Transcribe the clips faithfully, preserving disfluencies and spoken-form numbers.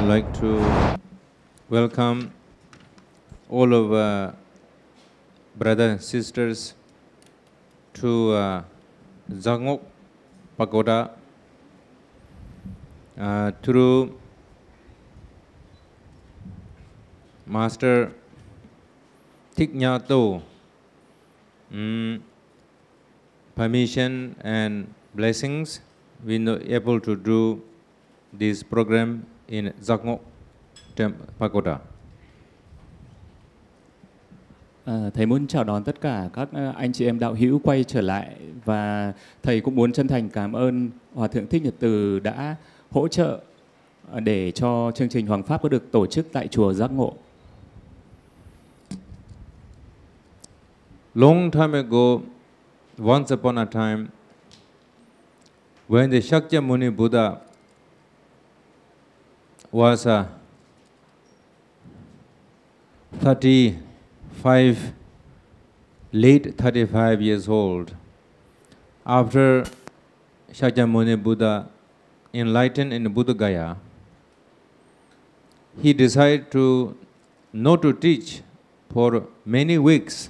I'd like to welcome all of uh, brothers and sisters to uh, Zangok Pagoda uh, through Master Thich Nhat Hanh um, permission and blessings. We are able to do this program in Zangok Pagoda. À, thầy muốn chào đón tất cả các anh chị em đạo hữu quay trở lại, và thầy cũng muốn chân thành cảm ơn Hòa thượng Thích Nhật Từ đã hỗ trợ để cho chương trình Hoàng Pháp có được tổ chức tại chùa Giác Ngộ. Long time ago, once upon a time, when the Shakyamuni Buddha was a thirty-five, late thirty-five years old, after Shakyamuni Buddha enlightened in Buddha Gaya, he decided to not to teach for many weeks.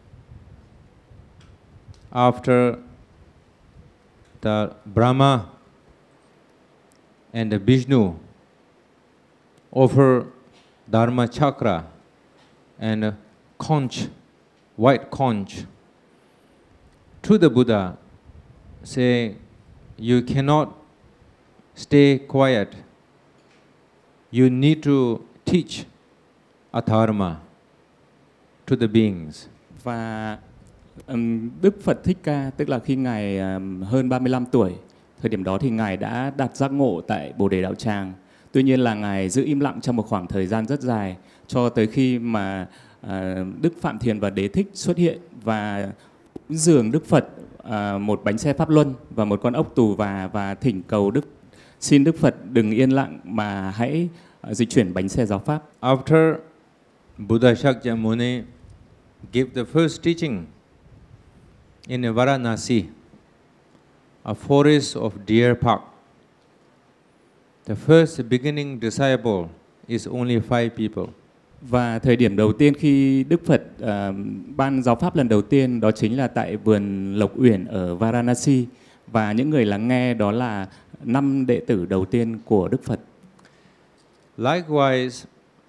After the Brahma and the Vishnu offer Dharma Chakra and a conch, white conch, to the Buddha, say, you cannot stay quiet. You need to teach Adharma to the beings. Và um, Đức Phật Thích Ca, tức là khi Ngài um, hơn ba mươi lăm tuổi, thời điểm đó thì Ngài đã đạt giác ngộ tại Bồ Đề Đạo Tràng. Tuy nhiên là Ngài giữ im lặng trong một khoảng thời gian rất dài, cho tới khi mà uh, Đức Phạm Thiền và Đế Thích xuất hiện và dường Đức Phật uh, một bánh xe Pháp Luân và một con ốc tù và và thỉnh cầu Đức xin Đức Phật đừng yên lặng mà hãy uh, dịch chuyển bánh xe giáo pháp. After Buddha Shakyamuni gave the first teaching in Varanasi, a forest of deer park, the first beginning disciple is only five people. Và thời điểm đầu tiên khi Đức Phật uh, ban giáo pháp lần đầu tiên, đó chính là tại vườn Lộc Uyển ở Varanasi, và những người lắng nghe đó là năm đệ tử đầu tiên của Đức Phật. Likewise,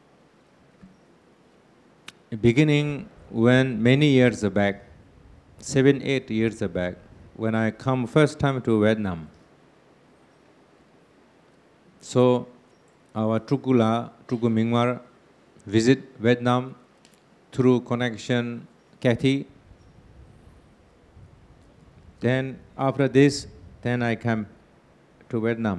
beginning when many years back, seven, eight years back, when I come first time to Vietnam, so our Trukula, Truku Mingmar, visit Vietnam through connection Kathy. Then after this, then I come to Vietnam.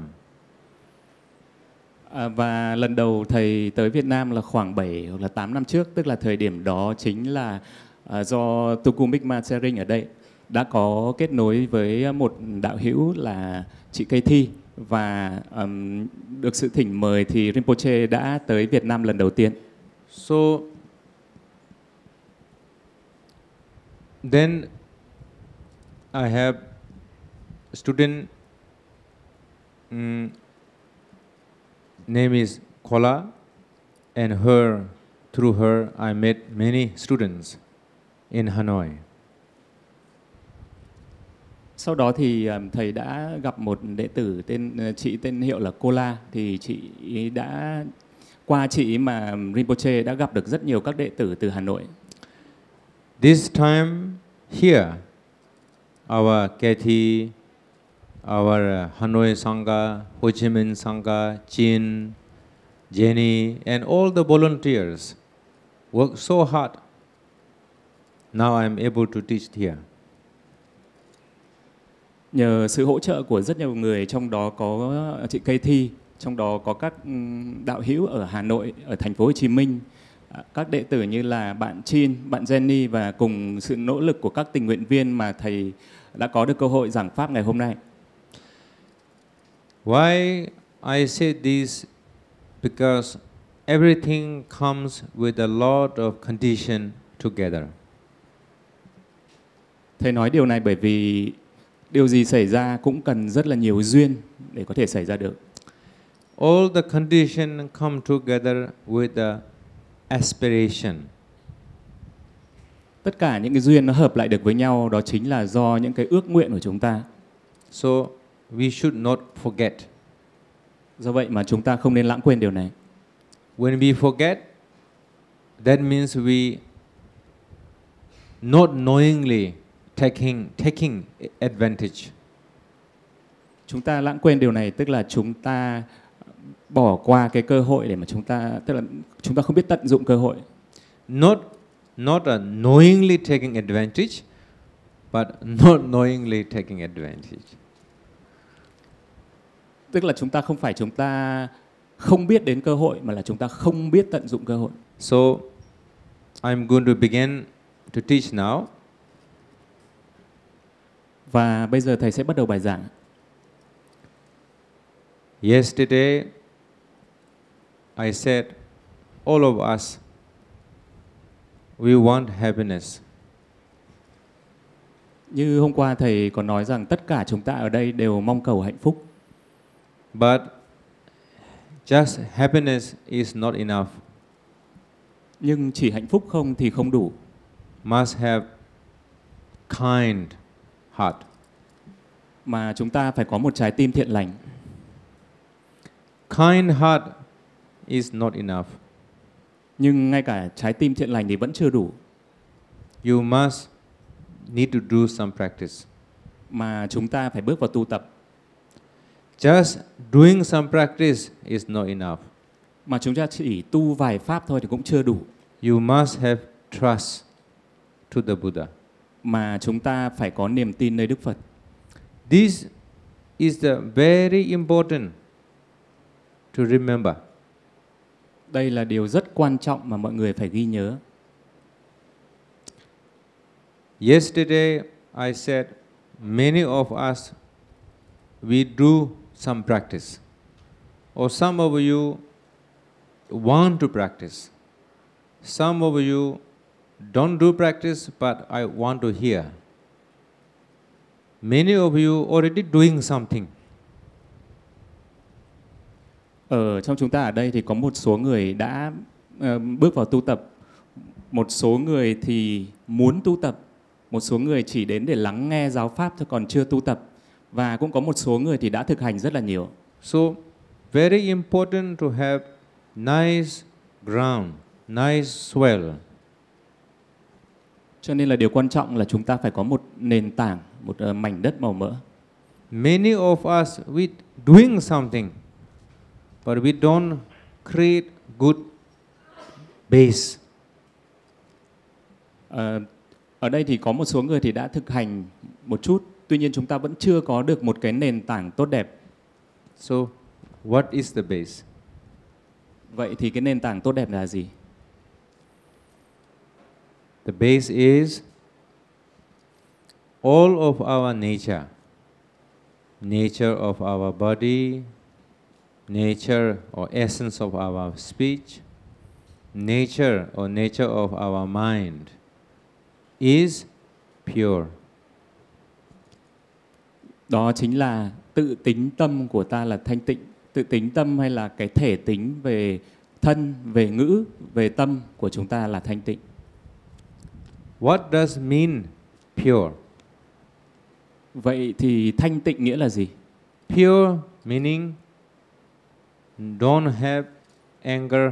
À, và lần đầu thầy tới Việt Nam là khoảng bảy hoặc là tám năm trước, tức là thời điểm đó chính là à, do Tuku Mikma Sering ở đây đã có kết nối với một đạo hữu là chị Cây Thi, và um, được sự thỉnh mời thì Rinpoche đã tới Việt Nam lần đầu tiên. So then I have a student, um, name is Kola, and her, through her I met many students in Hanoi. Sau đó thì thầy đã gặp một đệ tử tên chị tên hiệu là Kola, thì chị đã qua chị mà Rinpoche đã gặp được rất nhiều các đệ tử từ Hà Nội. This time here, our Kathy, our Hanoi Sangha, Ho Chi Minh Sangha, Chin, Jenny, and all the volunteers work so hard. Now I am able to teach here. Nhờ sự hỗ trợ của rất nhiều người, trong đó có chị Cây Thi, trong đó có các đạo hữu ở Hà Nội, ở thành phố Hồ Chí Minh, các đệ tử như là bạn Chin, bạn Jenny, và cùng sự nỗ lực của các tình nguyện viên mà thầy đã có được cơ hội giảng pháp ngày hôm nay. Why I say this? Because everything comes with a lot of condition together. Thầy nói điều này bởi vì điều gì xảy ra cũng cần rất là nhiều duyên để có thể xảy ra được. all the conditions come together with the aspiration. Tất cả những cái duyên nó hợp lại được với nhau, đó chính là do những cái ước nguyện của chúng ta. So we should not forget. Do vậy mà chúng ta không nên lãng quên điều này. When we forget, that means we not knowingly taking taking advantage. Chúng ta lãng quên điều này tức là chúng ta bỏ qua cái cơ hội để mà chúng ta, tức là chúng ta không biết tận dụng cơ hội. Not not a knowingly taking advantage, but not knowingly taking advantage. Tức là chúng ta không phải chúng ta không biết đến cơ hội, mà là chúng ta không biết tận dụng cơ hội. So I'm going to begin to teach now. Và bây giờ thầy sẽ bắt đầu bài giảng. Yesterday I said all of us we want happiness. Như hôm qua thầy còn nói rằng tất cả chúng ta ở đây đều mong cầu hạnh phúc. But just happiness is not enough. Nhưng chỉ hạnh phúc không thì không đủ. Must have kind heart. Mà chúng ta phải có một trái tim thiện lành. Kind heart is not enough. Nhưng ngay cả trái tim thiện lành thì vẫn chưa đủ. You must need to do some practice. Mà chúng ta phải bước vào tu tập. Just doing some practice is not enough. Mà chúng ta chỉ tu vài pháp thôi thì cũng chưa đủ. You must have trust to the Buddha. Mà chúng ta phải có niềm tin nơi Đức Phật. This is the very important to remember. Đây là điều rất quan trọng mà mọi người phải ghi nhớ. Yesterday I said many of us we do some practice, or some of you want to practice. Some of you don't do practice, but I want to hear. Many of you already doing something. Ở trong chúng ta ở đây thì có một số người đã uh, bước vào tu tập, một số người thì muốn tu tập, một số người chỉ đến để lắng nghe giáo pháp thôi còn chưa tu tập, và cũng có một số người thì đã thực hành rất là nhiều. So very important to have nice ground, nice soil. Cho nên là điều quan trọng là chúng ta phải có một nền tảng, một uh, mảnh đất màu mỡ. Many of us we doing something, but we don't create good base. Uh, ở đây thì có một số người thì đã thực hành một chút, tuy nhiên chúng ta vẫn chưa có được một cái nền tảng tốt đẹp. So what is the base? Vậy thì cái nền tảng tốt đẹp là gì? The base is all of our nature. Nature of our body, nature or essence of our speech, nature or nature of our mind is pure. Đó chính là tự tính tâm của ta là thanh tịnh. Tự tính tâm hay là cái thể tính về thân, về ngữ, về tâm của chúng ta là thanh tịnh. What does mean pure? Vậy thì thanh tịnh nghĩa là gì? Pure meaning don't have anger.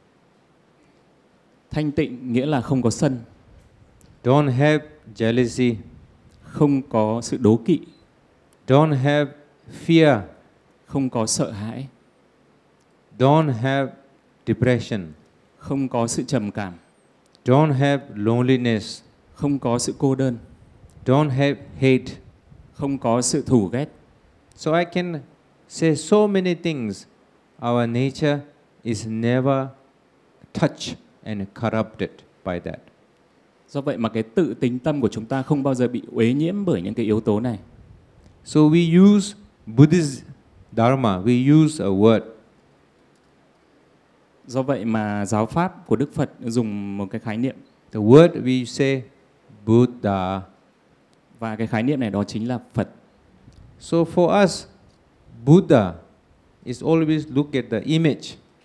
Thanh tịnh nghĩa là không có sân, Don't have jealousy. không có sự đố kỵ, Don't have fear. không có sợ hãi, Don't have depression. không có sự trầm cảm, Don't have loneliness. không có sự cô đơn, Don't have hate. không có sự thù ghét. So I can say so many things. Our nature is never touched and corrupted by that. Do vậy mà cái tự tính tâm của chúng ta không bao giờ bị uế nhiễm bởi những cái yếu tố này. So we use Buddhist Dharma, we use a word. Do vậy mà giáo pháp của Đức Phật dùng một cái khái niệm. The word we say Buddha. Và cái khái niệm này đó chính là Phật. So for us, Buddha is always look at the image.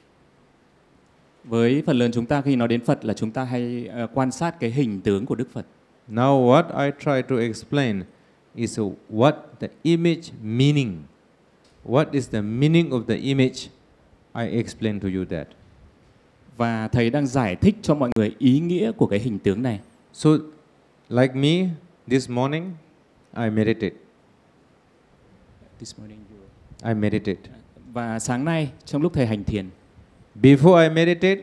Với phần lớn chúng ta khi nói đến Phật là chúng ta hay uh, quan sát cái hình tướng của Đức Phật. Now what I try to explain is what the image meaning. What is the meaning of the image? I explain to you that. Và thầy đang giải thích cho mọi người ý nghĩa của cái hình tướng này. So, like me, this morning I meditate. This morning you... I meditate. Và sáng nay trong lúc thầy hành thiền, before I meditate,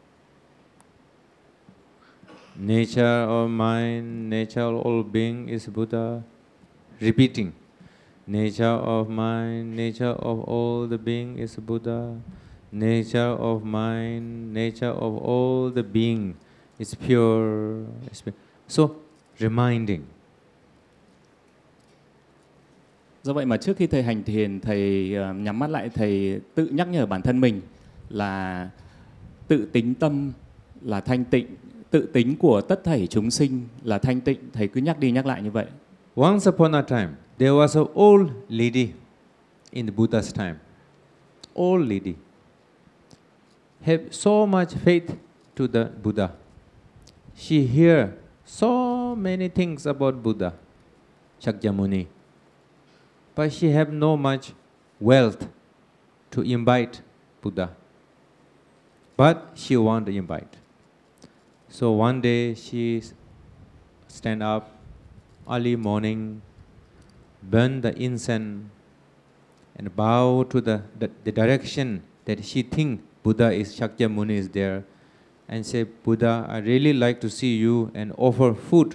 nature of mind, nature of all being is Buddha. Repeating, nature of mind, nature of all the being is Buddha. Nature of mind, nature of all the being is pure. So, reminding. Do vậy mà trước khi thầy hành thiền, thầy uh, nhắm mắt lại, thầy tự nhắc nhở bản thân mình là tự tính tâm là thanh tịnh, tự tính của tất thảy chúng sinh là thanh tịnh. Thầy cứ nhắc đi nhắc lại như vậy. Once upon a time, there was an old lady in the Buddha's time. Old lady have so much faith to the Buddha. She hear so many things about Buddha, Shakyamuni. But she have no much wealth to invite Buddha. But she want to invite. So one day she stand up early morning, burn the incense, and bow to the, the, the direction that she think Buddha is, Shakyamuni is there, and say, Buddha, I really like to see you, and offer food.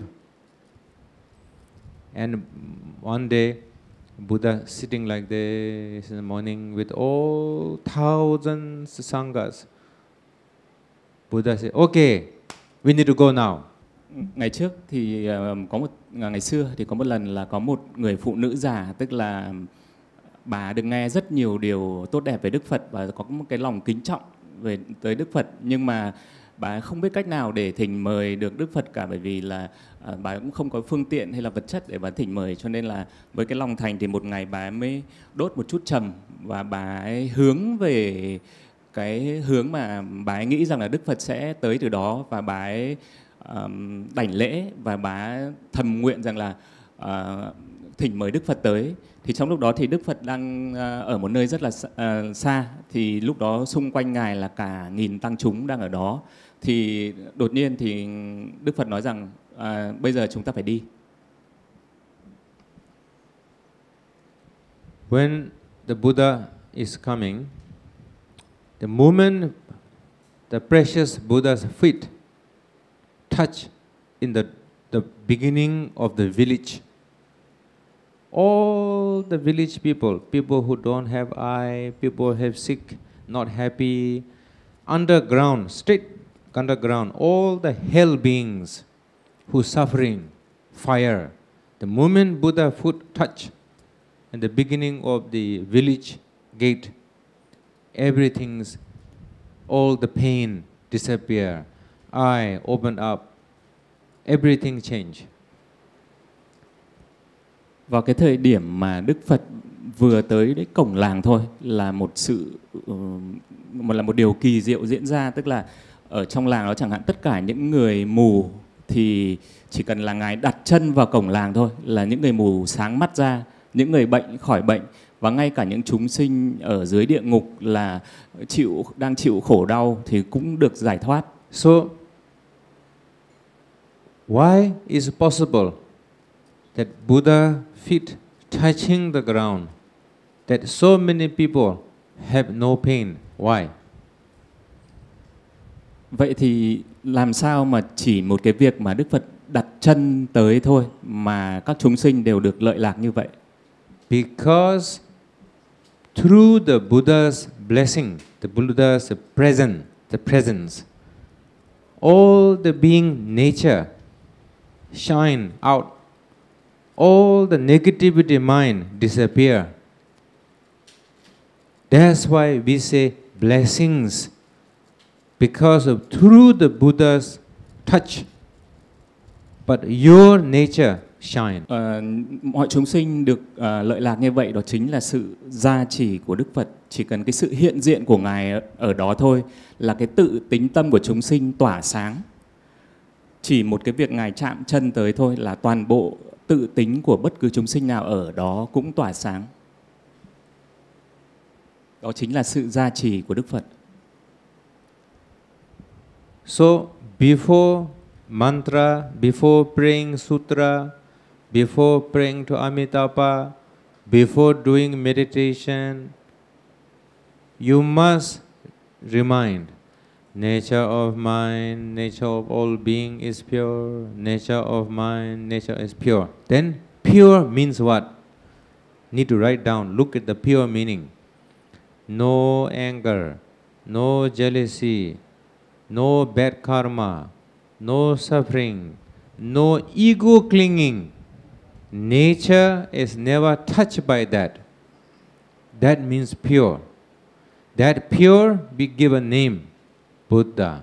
And one day, Buddha sitting like this in the morning with all thousands of sanghas. Buddha said, okay, we need to go now. Ngày trước thì uh, có một ngày xưa thì có một lần là có một người phụ nữ già, tức là bà được nghe rất nhiều điều tốt đẹp về Đức Phật và có một cái lòng kính trọng về tới Đức Phật, nhưng mà bà không biết cách nào để thỉnh mời được Đức Phật cả, bởi vì là uh, bà cũng không có phương tiện hay là vật chất để bà thỉnh mời, cho nên là với cái lòng thành thì một ngày bà ấy mới đốt một chút trầm và bà ấy hướng về cái hướng mà bà ấy nghĩ rằng là Đức Phật sẽ tới từ đó, và bà ấy um, đảnh lễ và bà ấy thầm nguyện rằng là uh, thỉnh mời Đức Phật tới. Thì trong lúc đó thì Đức Phật đang uh, ở một nơi rất là uh, xa, thì lúc đó xung quanh ngài là cả nghìn tăng chúng đang ở đó. Thì đột nhiên thì Đức Phật nói rằng uh, bây giờ chúng ta phải đi. When the Buddha is coming, the moment the precious Buddha's feet touch in the, the beginning of the village, all the village people, people who don't have eye, people who have sick, not happy, underground, straight underground, all the hell beings who suffering, fire. The moment Buddha foot touch in the beginning of the village gate, everything's, all the pain disappear, eye open up, everything change. Vào cái thời điểm mà Đức Phật vừa tới đến cổng làng thôi là một sự một là một điều kỳ diệu diễn ra, tức là ở trong làng đó chẳng hạn, tất cả những người mù thì chỉ cần là ngài đặt chân vào cổng làng thôi là những người mù sáng mắt ra, những người bệnh khỏi bệnh, và ngay cả những chúng sinh ở dưới địa ngục là chịu đang chịu khổ đau thì cũng được giải thoát. So why is it possible that Buddha feet touching the ground, that so many people have no pain? Why? Vậy thì làm sao mà chỉ một cái việc mà Đức Phật đặt chân tới thôi mà các chúng sinh đều được lợi lạc như vậy? Because through the Buddha's blessing, the Buddha's presence, the presence, all the being nature shine out. All the negativity mind disappear. That's why we say blessings, because of through the Buddha's touch, but your nature shine. Uh, mọi chúng sinh được uh, lợi lạc như vậy, đó chính là sự gia trì của Đức Phật chỉ cần cái sự hiện diện của Ngài ở đó thôi là cái tự tính tâm của chúng sinh tỏa sáng. Chỉ một cái việc Ngài chạm chân tới thôi là toàn bộ tự tính của bất cứ chúng sinh nào ở đó cũng tỏa sáng. Đó chính là sự gia trì của Đức Phật. So before mantra, before praying sutra, before praying to Amitabha, before doing meditation, you must remind nature of mind, nature of all being is pure, nature of mind, nature is pure. Then pure means what? Need to write down, look at the pure meaning. No anger, no jealousy, no bad karma, no suffering, no ego clinging. Nature is never touched by that. That means pure. That pure be given name, Buddha.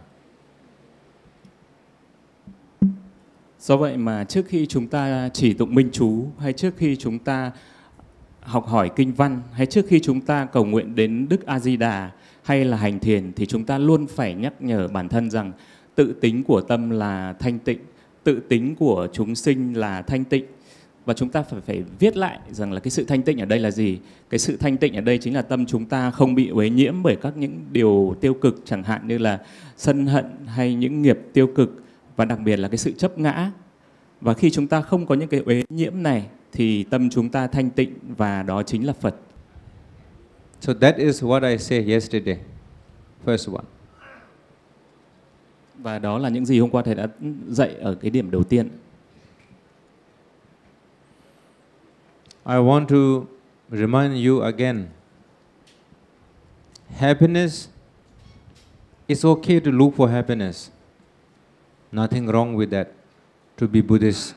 Do vậy mà trước khi chúng ta chỉ tụng minh chú, hay trước khi chúng ta học hỏi kinh văn, hay trước khi chúng ta cầu nguyện đến Đức A Di Đà hay là hành thiền, thì chúng ta luôn phải nhắc nhở bản thân rằng tự tính của tâm là thanh tịnh, tự tính của chúng sinh là thanh tịnh. Và chúng ta phải phải viết lại rằng là cái sự thanh tịnh ở đây là gì. Cái sự thanh tịnh ở đây chính là tâm chúng ta không bị uế nhiễm bởi các những điều tiêu cực, chẳng hạn như là sân hận hay những nghiệp tiêu cực, và đặc biệt là cái sự chấp ngã. Và khi chúng ta không có những cái uế nhiễm này thì tâm chúng ta thanh tịnh, và đó chính là Phật. So that is what I said yesterday, first one. Và đó là những gì hôm qua thầy đã dạy ở cái điểm đầu tiên. I want to remind you again. Happiness, it's okay to look for happiness. Nothing wrong with that, to be Buddhist.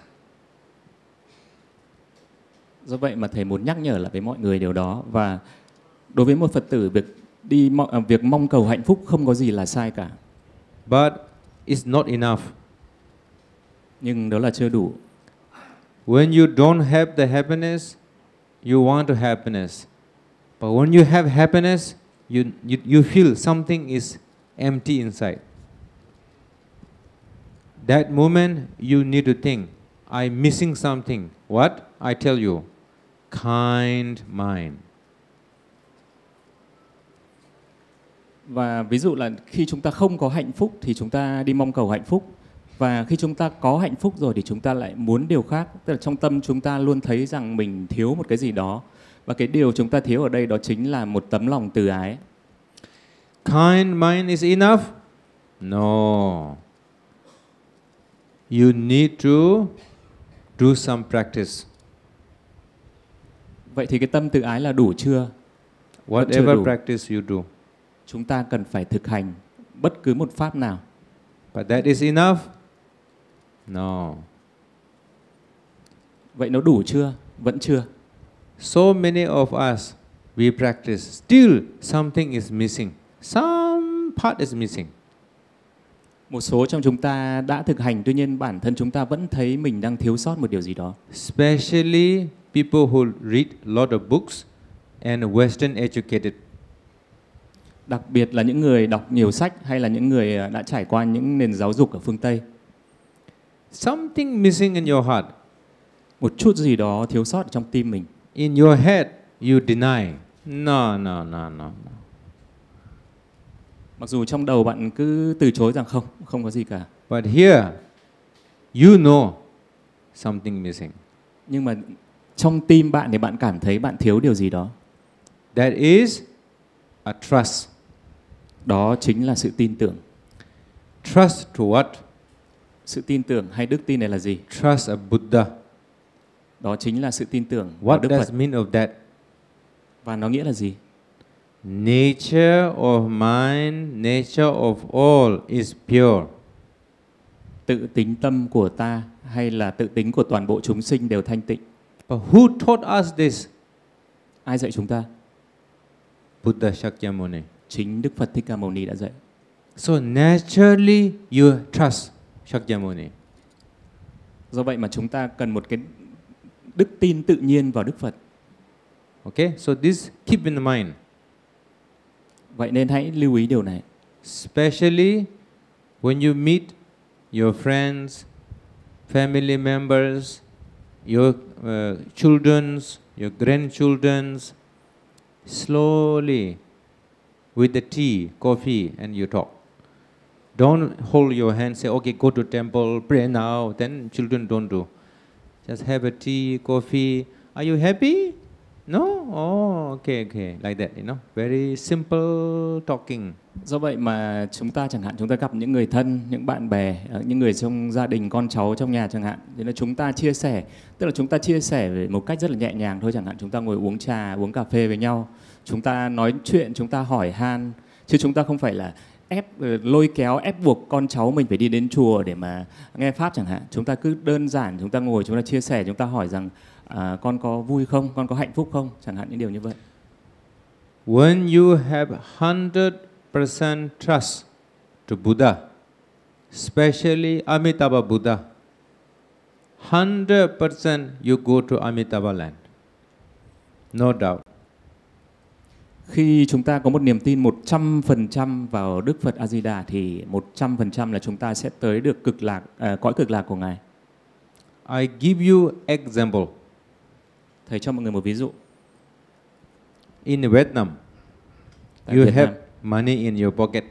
Do vậy mà thầy muốn nhắc nhở lại với mọi người điều đó. Và đối với một Phật tử, việc đi việc mong cầu hạnh phúc không có gì là sai cả. But it's not enough. Nhưng đó là chưa đủ. When you don't have the happiness, you want to happiness. But when you have happiness, you, you, you feel something is empty inside. That moment you need to think, I'm missing something. What? I tell you, kind mind. Và ví dụ là khi chúng ta không có hạnh phúc thì chúng ta đi mong cầu hạnh phúc. Và khi chúng ta có hạnh phúc rồi thì chúng ta lại muốn điều khác. Tức là trong tâm chúng ta luôn thấy rằng mình thiếu một cái gì đó. Và cái điều chúng ta thiếu ở đây đó chính là một tấm lòng từ ái. Kind mind is enough? No. You need to do some practice. Vậy thì cái tâm từ ái là đủ chưa? Whatever đủ. practice you do. Chúng ta cần phải thực hành bất cứ một pháp nào. But that is enough? No. Vậy nó đủ chưa? Vẫn chưa. So many of us, we practice, still something is missing. Some part is missing. Một số trong chúng ta đã thực hành, tuy nhiên bản thân chúng ta vẫn thấy mình đang thiếu sót một điều gì đó. Especially people who read a lot of books and Western educated. Đặc biệt là những người đọc nhiều sách hay là những người đã trải qua những nền giáo dục ở phương Tây. Something missing in your heart. Một chút gì đó thiếu sót trong tim mình. In your head, you deny. No, no, no, no. Mặc dù trong đầu bạn cứ từ chối rằng không, không có gì cả. But here, you know something missing. Nhưng mà trong tim bạn thì bạn cảm thấy bạn thiếu điều gì đó. That is a trust. Đó chính là sự tin tưởng. Trust to what? Sự tin tưởng hay đức tin này là gì? Trust a Buddha. Đó chính là sự tin tưởng vào What Đức does Phật. mean of that? Và nó nghĩa là gì? Nature of mind, nature of all is pure. Tự tính tâm của ta hay là tự tính của toàn bộ chúng sinh đều thanh tịnh. But who taught us this? Ai dạy chúng ta? Buddha Shakyamuni. Chính Đức Phật Thích Ca Mâu Ni đã dạy. So naturally you trust Shakyamuni. Do vậy mà chúng ta cần một cái đức tin tự nhiên vào Đức Phật. Okay, so this keep in mind. Vậy nên hãy lưu ý điều này. Especially when you meet your friends, family members, your uh, children's, your grandchildren's, slowly with the tea, coffee, and you talk. Don't hold your hand, say, okay, go to temple, pray now. Then children don't do. Just have a tea, coffee. Are you happy? No? Oh, okay, okay. Like that, you know. Very simple talking. Do vậy mà chúng ta chẳng hạn chúng ta gặp những người thân, những bạn bè, những người trong gia đình, con cháu trong nhà chẳng hạn, thì là chúng ta chia sẻ, tức là chúng ta chia sẻ về một cách rất là nhẹ nhàng thôi, chẳng hạn chúng ta ngồi uống trà, uống cà phê với nhau, chúng ta nói chuyện, chúng ta hỏi han, chứ chúng ta không phải là ép lôi kéo ép buộc con cháu mình phải đi đến chùa để mà nghe pháp chẳng hạn. Chúng ta cứ đơn giản chúng ta ngồi, chúng ta chia sẻ, chúng ta hỏi rằng à, con có vui không, con có hạnh phúc không, chẳng hạn những điều như vậy. When you have one hundred percent trust to Buddha, especially Amitabha Buddha, one hundred percent you go to Amitabha land. No doubt. Khi chúng ta có một niềm tin một trăm phần trăm vào Đức Phật A Di Đà thì một trăm phần trăm là chúng ta sẽ tới được cực lạc, à, cõi cực lạc của Ngài. I give you example. Thầy cho mọi người một ví dụ. In Vietnam, Tại you Việt have Nam, money in your pocket,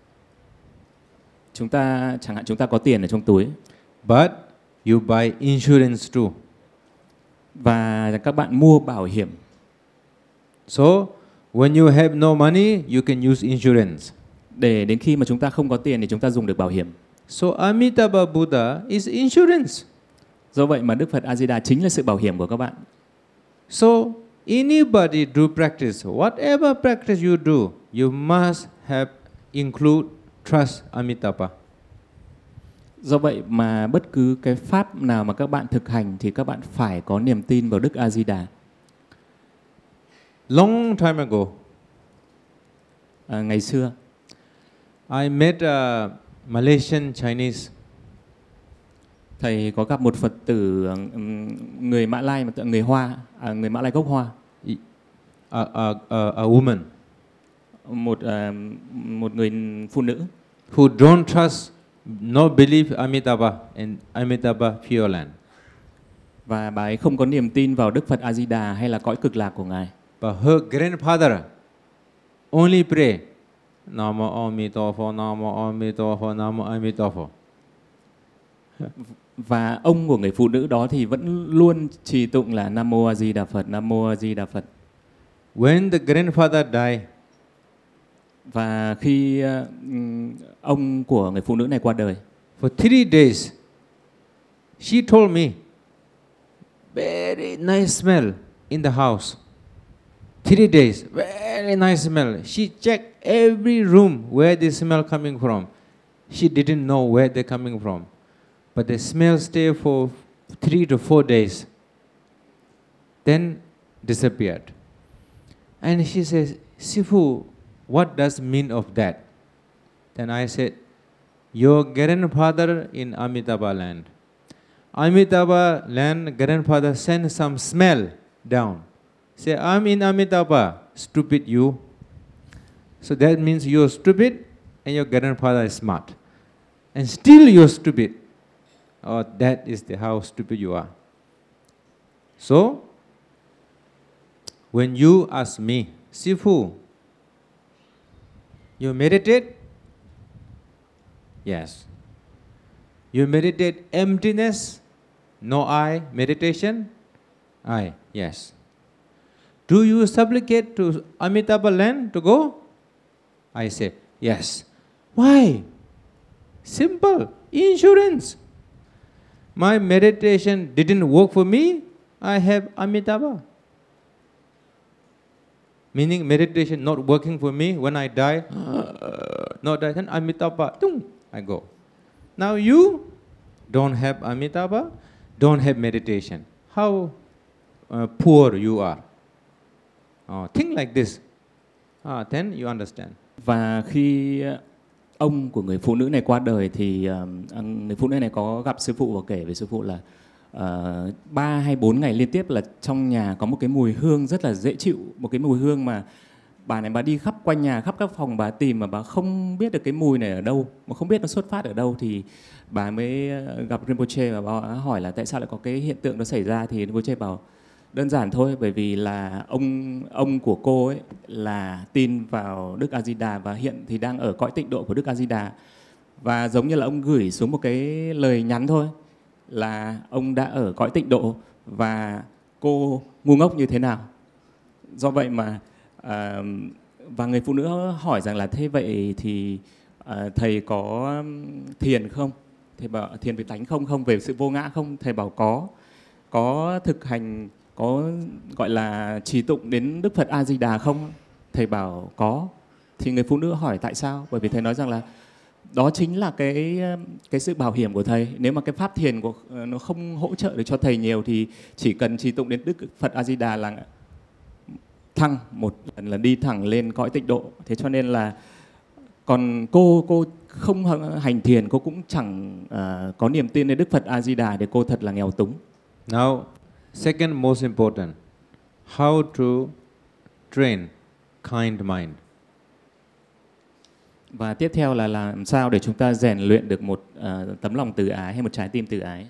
chúng ta chẳng hạn chúng ta có tiền ở trong túi but you buy insurance too. và các bạn mua bảo hiểm. So when you have no money, you can use insurance. Để đến khi mà chúng ta không có tiền thì chúng ta dùng được bảo hiểm. So Amitabha Buddha is insurance. Do vậy mà Đức Phật A Di Đà chính là sự bảo hiểm của các bạn. So anybody do practice, whatever practice you do, you must have include trust Amitabha. Do vậy mà bất cứ cái pháp nào mà các bạn thực hành thì các bạn phải có niềm tin vào Đức A Di Đà. Long time ago, À, ngày xưa, I met a Malaysian Chinese. thầy có gặp một Phật tử ừm, người Mã Lai, mà tự- người Hoa, à, người Mã Lai gốc Hoa, A, a, a, a woman một à, một người phụ nữ who don't trust, no believe Amitabha and Amitabha Pure Land. và bà ấy không có niềm tin vào Đức Phật A Di Đà hay là cõi cực lạc của Ngài. But her grandfather only pray, Namo Amitabha, Namo Amitabha, Namo Amitabha. Và ông của người phụ nữ đó thì vẫn luôn trì tụng là Nam Mô A Di Đà Phật, Nam Mô A Di Đà Phật. When the grandfather died, Và khi ờ, ừm, ông của người phụ nữ này qua đời, for three days, she told me, very nice smell in the house. Three days, very nice smell. She checked every room where the smell coming from. She didn't know where they're coming from. But the smell stayed for three to four days. Then disappeared. And she says, Sifu, what does mean of that? Then I said, your grandfather in Amitabha land. Amitabha land, grandfather sent some smell down. Say, I'm in Amitabha, stupid you. So that means you're stupid and your grandfather is smart. And still you're stupid. Oh, that is the how stupid you are. So, when you ask me, Sifu, you meditate? Yes. You meditate emptiness, no I, meditation? I, yes. Do you supplicate to Amitabha land to go? I say, yes. Why? Simple, insurance. My meditation didn't work for me, I have Amitabha. Meaning meditation not working for me, when I die, not die, then Amitabha, I go. Now you don't have Amitabha, don't have meditation. How uh, poor you are. Oh, think like this. Ah, then you understand. và khi ờ, ông của người phụ nữ này qua đời thì ờ, người phụ nữ này có gặp sư phụ và kể với sư phụ là ờ, ba hay bốn ngày liên tiếp là trong nhà có một cái mùi hương rất là dễ chịu, một cái mùi hương mà bà này bà đi khắp quanh nhà, khắp các phòng bà tìm mà bà không biết được cái mùi này ở đâu, mà không biết nó xuất phát ở đâu, thì bà mới gặp Rinpoche và bà hỏi là tại sao lại có cái hiện tượng đó xảy ra. Thì Rinpoche bảo đơn giản thôi, bởi vì là ông ông của cô ấy là tin vào Đức A Di Đà và hiện thì đang ở cõi tịnh độ của Đức A Di Đà, và giống như là ông gửi xuống một cái lời nhắn thôi là ông đã ở cõi tịnh độ và cô ngu ngốc như thế nào. Do vậy mà à, và người phụ nữ hỏi rằng là thế vậy thì à, thầy có thiền không? Thầy bảo thiền về tánh không, không về sự vô ngã không? Thầy bảo có. Có thực hành, có gọi là trì tụng đến Đức Phật A Di Đà không? Thầy bảo có. Thì người phụ nữ hỏi tại sao? Bởi vì thầy nói rằng là đó chính là cái cái sự bảo hiểm của thầy. Nếu mà cái pháp thiền của nó không hỗ trợ được cho thầy nhiều thì chỉ cần trì tụng đến Đức Phật A Di Đà là thăng một lần, là đi thẳng lên cõi tịnh độ. Thế cho nên là còn cô cô không hành thiền, cô cũng chẳng uh, có niềm tin đến Đức Phật A Di Đà, để cô thật là nghèo túng. Now, second most important, how to train kind mind. Và tiếp theo là làm sao để chúng ta rèn luyện được một uh, tấm lòng từ ái hay một trái tim từ ái.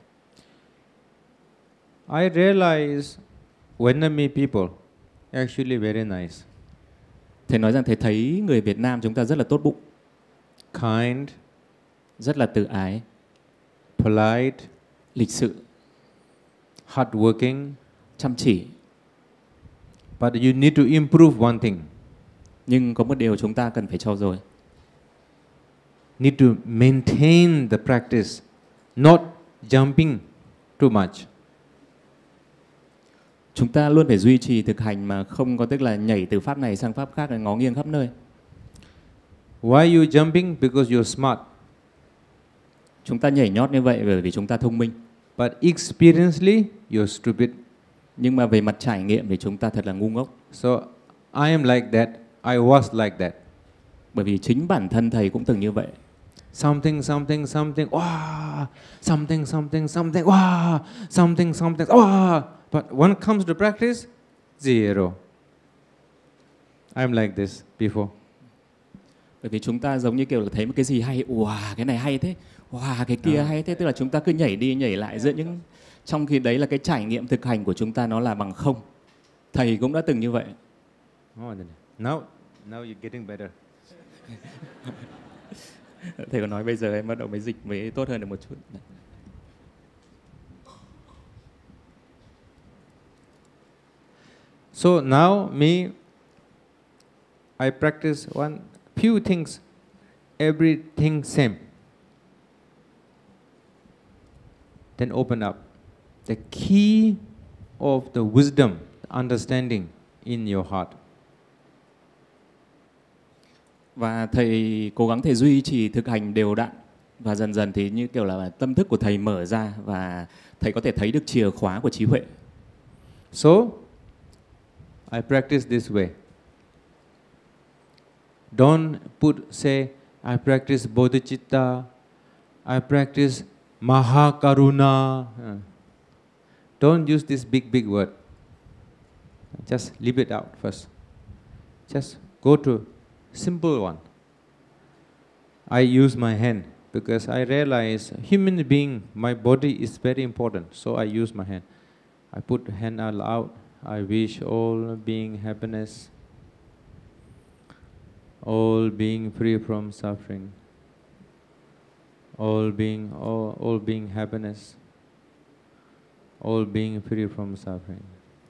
I realize Vietnamese people actually very nice. Thầy nói rằng thầy thấy người Việt Nam chúng ta rất là tốt bụng, kind, rất là từ ái, polite, lịch sự, hardworking. chăm chỉ. But you need to improve one thing. Nhưng có một điều chúng ta cần phải trau dồi. Need to maintain the practice, not jumping too much. Chúng ta luôn phải duy trì thực hành mà không có tức là nhảy từ pháp này sang pháp khác, ngó nghiêng khắp nơi. Why you jumping? Because you're smart. Chúng ta nhảy nhót như vậy bởi vì chúng ta thông minh. But experientially, you're stupid. Nhưng mà về mặt trải nghiệm thì chúng ta thật là ngu ngốc. So I am like that. I was like that. Bởi vì chính bản thân thầy cũng từng như vậy. Something, something, something, wow, something, something, something, wow, something, something, wow. But when it comes to practice, zero. I'm like this before. Bởi vì chúng ta giống như kiểu là thấy một cái gì hay, wow, cái này hay thế, wow, cái kia hay thế, tức là chúng ta cứ nhảy đi nhảy lại giữa những, trong khi đấy là cái trải nghiệm thực hành của chúng ta nó là bằng không. Thầy cũng đã từng như vậy. Oh, now, now you're getting better. Thầy có nói bây giờ em bắt đầu mới dịch mới tốt hơn được một chút. So now me, I practice one few things, everything same. Then open up. The key of the wisdom, understanding in your heart. Và thầy cố gắng thầy duy trì thực hành đều đặn, và dần dần thì như kiểu là tâm thức của thầy mở ra và thầy có thể thấy được chìa khóa của trí huệ. So I practice this way. Don't put say I practice bodhicitta, I practice mahakaruna. Uh, don't use this big big word. Just leave it out first. Just go to simple one. I use my hand because I realize human being, my body is very important. So I use my hand. I put hand all out. I wish all being happiness, all being free from suffering, all being all, all being happiness, all being free from suffering,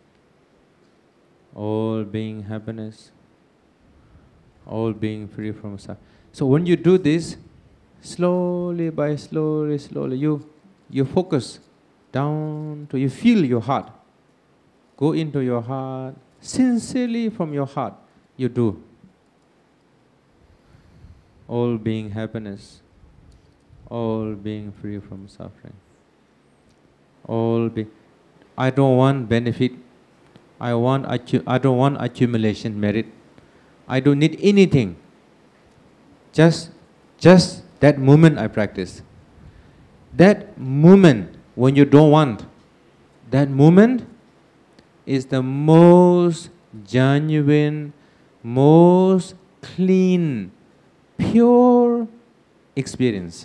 all being happiness, all being free from suffering. So when you do this, slowly by slowly, slowly, you you focus down to, you feel your heart. Go into your heart, sincerely from your heart, you do. All being happiness, all being free from suffering, all be. I don't want benefit. I want. I don't want accumulation merit. I don't need anything. Just, just that moment I practice. That moment when you don't want, that moment is the most genuine, most clean, pure experience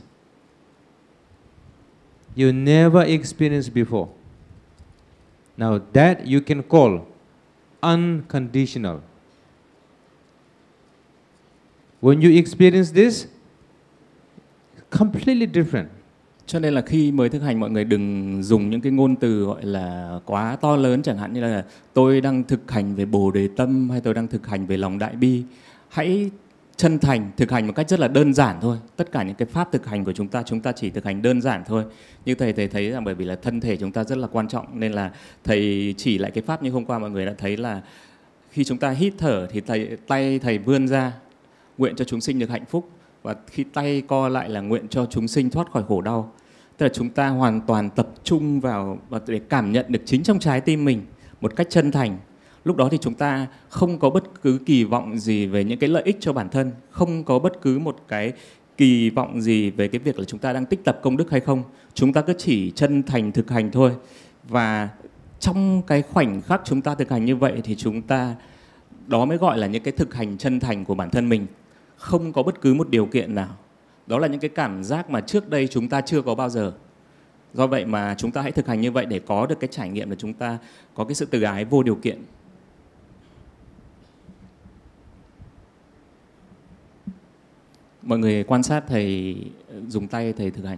you never experienced before. Now that you can call unconditional. When you experience this, completely different. Cho nên là khi mới thực hành, mọi người đừng dùng những cái ngôn từ gọi là quá to lớn, chẳng hạn như là tôi đang thực hành về Bồ Đề Tâm hay tôi đang thực hành về lòng đại bi. Hãy chân thành thực hành một cách rất là đơn giản thôi. Tất cả những cái pháp thực hành của chúng ta, chúng ta chỉ thực hành đơn giản thôi. Như thầy thầy thấy rằng bởi vì là thân thể chúng ta rất là quan trọng, nên là thầy chỉ lại cái pháp như hôm qua mọi người đã thấy là khi chúng ta hít thở thì thầy, tay thầy vươn ra, nguyện cho chúng sinh được hạnh phúc, và khi tay co lại là nguyện cho chúng sinh thoát khỏi khổ đau. Tức là chúng ta hoàn toàn tập trung vào và để cảm nhận được chính trong trái tim mình một cách chân thành. Lúc đó thì chúng ta không có bất cứ kỳ vọng gì về những cái lợi ích cho bản thân, không có bất cứ một cái kỳ vọng gì về cái việc là chúng ta đang tích tập công đức hay không. Chúng ta cứ chỉ chân thành thực hành thôi. Và trong cái khoảnh khắc chúng ta thực hành như vậy thì chúng ta, đó mới gọi là những cái thực hành chân thành của bản thân mình, không có bất cứ một điều kiện nào. Đó là những cái cảm giác mà trước đây chúng ta chưa có bao giờ. Do vậy mà chúng ta hãy thực hành như vậy để có được cái trải nghiệm là chúng ta có cái sự từ ái vô điều kiện. Mọi người quan sát thầy dùng tay thầy thực hành.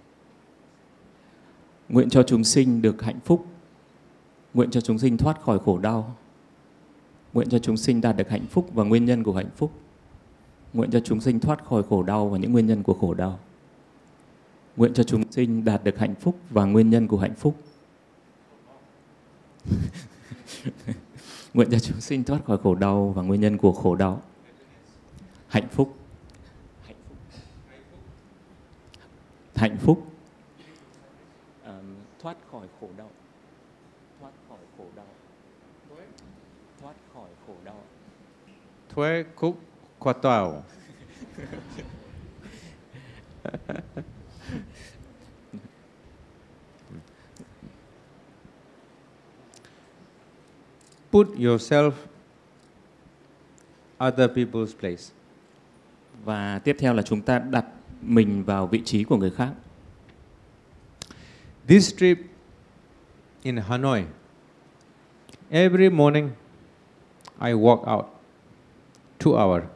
Nguyện cho chúng sinh được hạnh phúc, nguyện cho chúng sinh thoát khỏi khổ đau, nguyện cho chúng sinh đạt được hạnh phúc và nguyên nhân của hạnh phúc, nguyện cho chúng sinh thoát khỏi khổ đau và những nguyên nhân của khổ đau, nguyện cho chúng sinh đạt được hạnh phúc và nguyên nhân của hạnh phúc, nguyện cho chúng sinh thoát khỏi khổ đau và nguyên nhân của khổ đau. Hạnh phúc, hạnh phúc, à, thoát khỏi khổ đau, thoát khỏi khổ đau, thoát khỏi khổ đau. Thuế khúc khoa tàu. Put yourself other people's place. Và tiếp theo là chúng ta đặt mình vào vị trí của người khác. This trip in Hanoi, every morning I walk out two hours.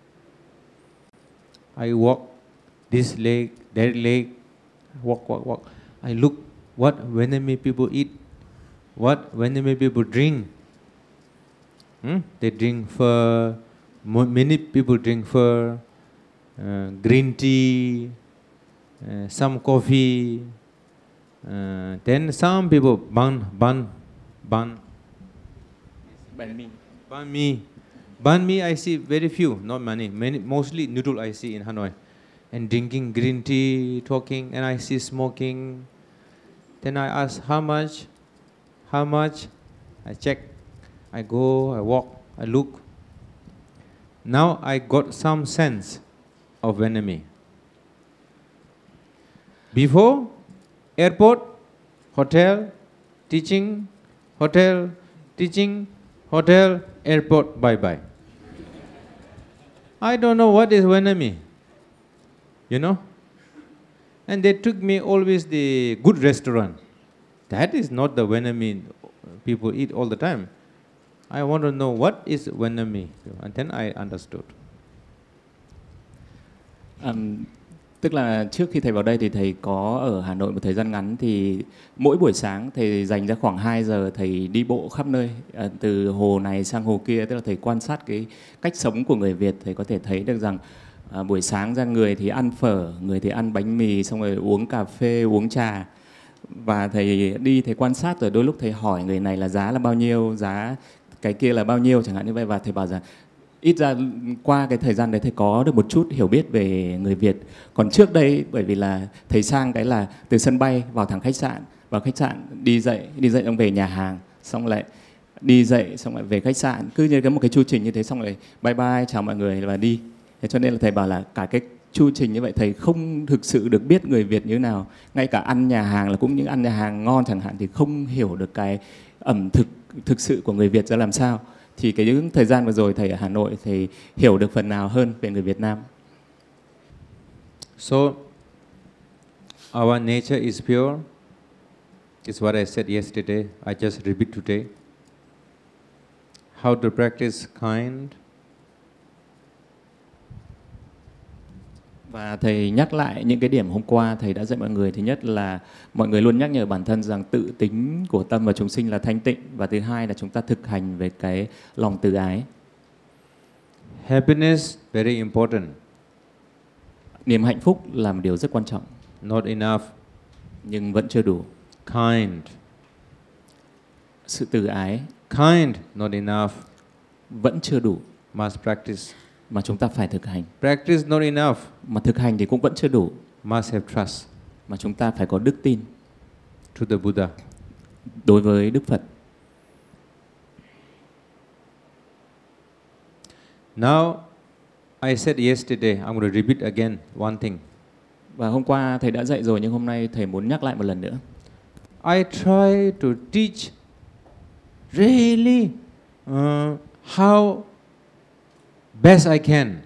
I walk this leg, that leg, walk, walk, walk. I look what Vietnamese people eat, what Vietnamese people drink. Hmm? They drink pho, many people drink pho, uh, green tea, uh, some coffee, uh, then some people bun, bun, bun. Bánh mì. Banh mi. Banh mi I see very few, not many. Many, mostly noodle I see in Hanoi. And drinking green tea, talking, and I see smoking. Then I ask how much, how much? I check. I go, I walk, I look. Now I got some sense of enemy. Before, airport, hotel, teaching, hotel, teaching, hotel, airport, bye-bye. I don't know what is enemy, you know. And they took me always the good restaurant. That is not the enemy people eat all the time. I want to know what is enemy, and then I understood. Um, tức là trước khi thầy vào đây thì thầy có ở Hà Nội một thời gian ngắn, thì mỗi buổi sáng thầy dành ra khoảng hai giờ thầy đi bộ khắp nơi, à, từ hồ này sang hồ kia, tức là thầy quan sát cái cách sống của người Việt. Thầy có thể thấy được rằng à, buổi sáng ra người thì ăn phở, người thì ăn bánh mì, xong rồi uống cà phê, uống trà. Và thầy đi thầy quan sát rồi đôi lúc thầy hỏi người này là giá là bao nhiêu, giá cái kia là bao nhiêu chẳng hạn như vậy, và thầy bảo rằng ít ra qua cái thời gian đấy thầy có được một chút hiểu biết về người Việt. Còn trước đây bởi vì là thầy sang cái là từ sân bay vào thẳng khách sạn, vào khách sạn đi dậy, đi dậy xong về nhà hàng, xong lại đi dậy xong lại về khách sạn, cứ như cái một cái chu trình như thế, xong lại bye bye chào mọi người và đi. Thế cho nên là thầy bảo là cả cái chu trình như vậy thầy không thực sự được biết người Việt như thế nào. Ngay cả ăn nhà hàng là cũng những ăn nhà hàng ngon chẳng hạn thì không hiểu được cái ẩm thực thực sự của người Việt ra làm sao. Thì cái những thời gian vừa rồi thầy ở Hà Nội thì hiểu được phần nào hơn về người Việt Nam. So, our nature is pure. It's what I said yesterday. I just repeat today. How to practice kind. Và thầy nhắc lại những cái điểm hôm qua thầy đã dạy mọi người. Thứ nhất là mọi người luôn nhắc nhở bản thân rằng tự tính của tâm và chúng sinh là thanh tịnh. Và thứ hai là chúng ta thực hành về cái lòng từ ái. Happiness, very important. Niềm hạnh phúc là một điều rất quan trọng. Not enough. Nhưng vẫn chưa đủ. Kind. Sự từ ái. Kind, not enough. Vẫn chưa đủ. Must practice. Mà chúng ta phải thực hành. Practice not enough. Mà thực hành thì cũng vẫn chưa đủ. Must have trust. Mà chúng ta phải có đức tin. To the Buddha. Đối với Đức Phật. Now, I said yesterday, I'm going to repeat again one thing. Và hôm qua thầy đã dạy rồi nhưng hôm nay thầy muốn nhắc lại một lần nữa. I try to teach really uh, how best I can.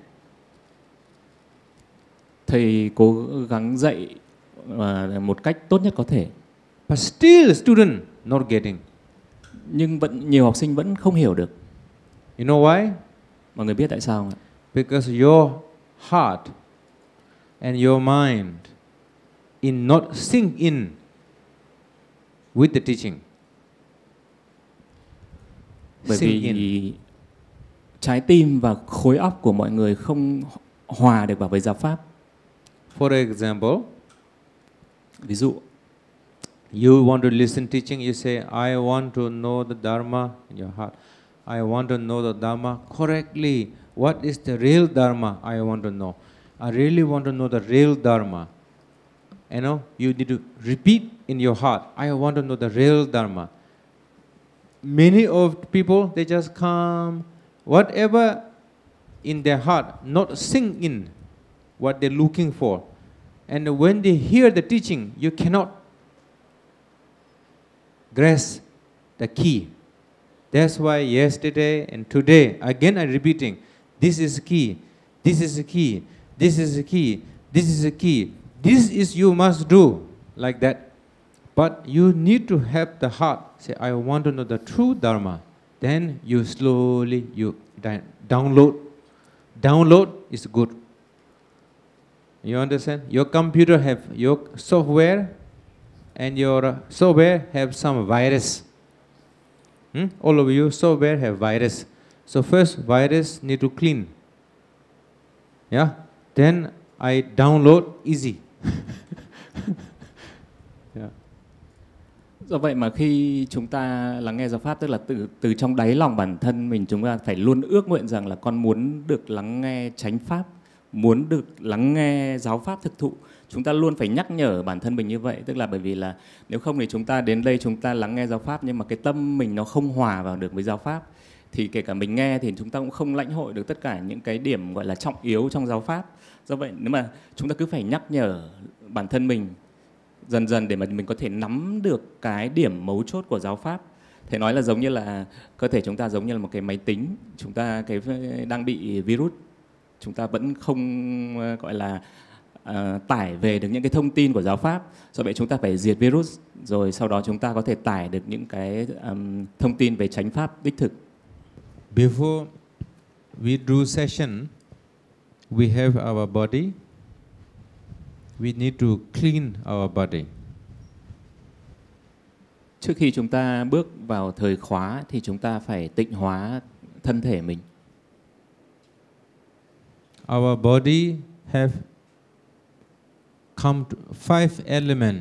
Thầy cố gắng dạy uh, một cách tốt nhất có thể. But still student not getting. Nhưng vẫn nhiều học sinh vẫn không hiểu được. You know why? Mọi người biết tại sao không ạ? Because your heart and your mind in not sync in with the teaching. Bởi vì trái tim và khối óc của mọi người không hòa được vào với giáo pháp. For example, ví dụ, you want to listen teaching, you say, I want to know the Dharma in your heart. I want to know the Dharma correctly. What is the real Dharma? I want to know. I really want to know the real Dharma. You know, you need to repeat in your heart, I want to know the real Dharma. Many of people, they just come, whatever in their heart, not sink in what they're looking for. And when they hear the teaching, you cannot grasp the key. That's why yesterday and today, again I'm repeating, this is the key, this is the key, this is the key, this is the key. This is you must do, like that. But you need to have the heart, say, I want to know the true Dharma. Then you slowly, you download. Download is good. You understand? Your computer have your software, and your software have some virus. Hmm? All of you software have virus. So first virus need to clean. Yeah? Then I download easy. Yeah. Do vậy mà khi chúng ta lắng nghe giáo pháp, tức là từ từ trong đáy lòng bản thân mình, chúng ta phải luôn ước nguyện rằng là con muốn được lắng nghe chánh pháp, muốn được lắng nghe giáo pháp thực thụ. Chúng ta luôn phải nhắc nhở bản thân mình như vậy, tức là bởi vì là nếu không thì chúng ta đến đây chúng ta lắng nghe giáo pháp nhưng mà cái tâm mình nó không hòa vào được với giáo pháp, thì kể cả mình nghe thì chúng ta cũng không lãnh hội được tất cả những cái điểm gọi là trọng yếu trong giáo pháp. Do vậy nếu mà chúng ta cứ phải nhắc nhở bản thân mình dần dần để mà mình có thể nắm được cái điểm mấu chốt của giáo pháp. Thầy nói là giống như là cơ thể chúng ta giống như là một cái máy tính, chúng ta cái đang bị virus, chúng ta vẫn không gọi là uh, tải về được những cái thông tin của giáo pháp. Do vậy chúng ta phải diệt virus, rồi sau đó chúng ta có thể tải được những cái um, thông tin về chánh pháp đích thực. Before we do session, we have our body. We need to clean our body. Trước khi chúng ta bước vào thời khóa thì chúng ta phải tịnh hóa thân thể mình. Our body have come to five elements.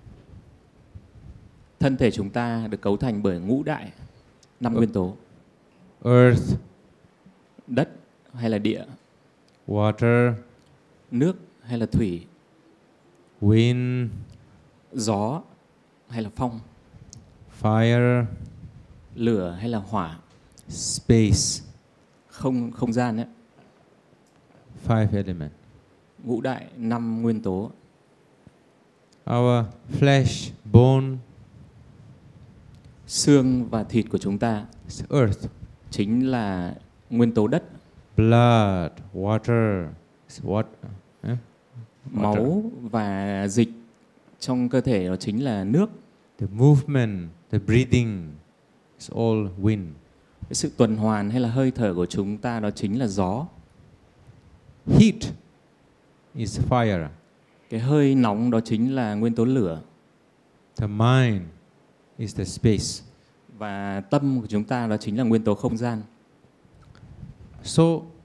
Thân thể chúng ta được cấu thành bởi ngũ đại, năm nguyên tố. Earth, đất hay là địa, water, nước hay là thủy, wind, gió hay là phong, fire, lửa hay là hỏa, space. không không gian ấy. Five elements. Ngũ đại, năm nguyên tố. Our flesh, bone, xương và thịt của chúng ta. earth. chính là nguyên tố đất. Blood, water, what? Eh? Máu và dịch trong cơ thể đó chính là nước. The movement, the breathing is all wind. Cái sự tuần hoàn hay là hơi thở của chúng ta đó chính là gió. Heat is fire. Cái hơi nóng đó chính là nguyên tố lửa. The mind is the space. Và tâm của chúng ta đó chính là nguyên tố không gian. So,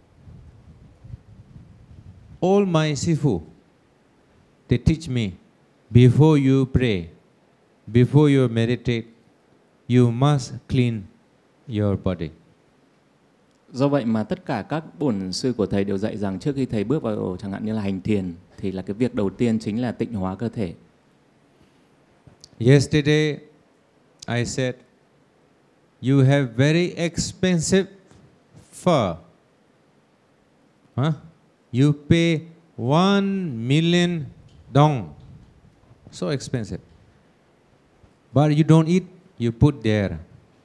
all my sifu, they teach me, before you pray, before you meditate, you must clean your body. Do vậy mà tất cả các bổn sư của thầy đều dạy rằng trước khi thầy bước vào chẳng hạn như là hành thiền thì là cái việc đầu tiên chính là tịnh hóa cơ thể. Yesterday, I said, you have very expensive fur. Huh? You pay one million dong. So expensive. But you don't eat, you put there.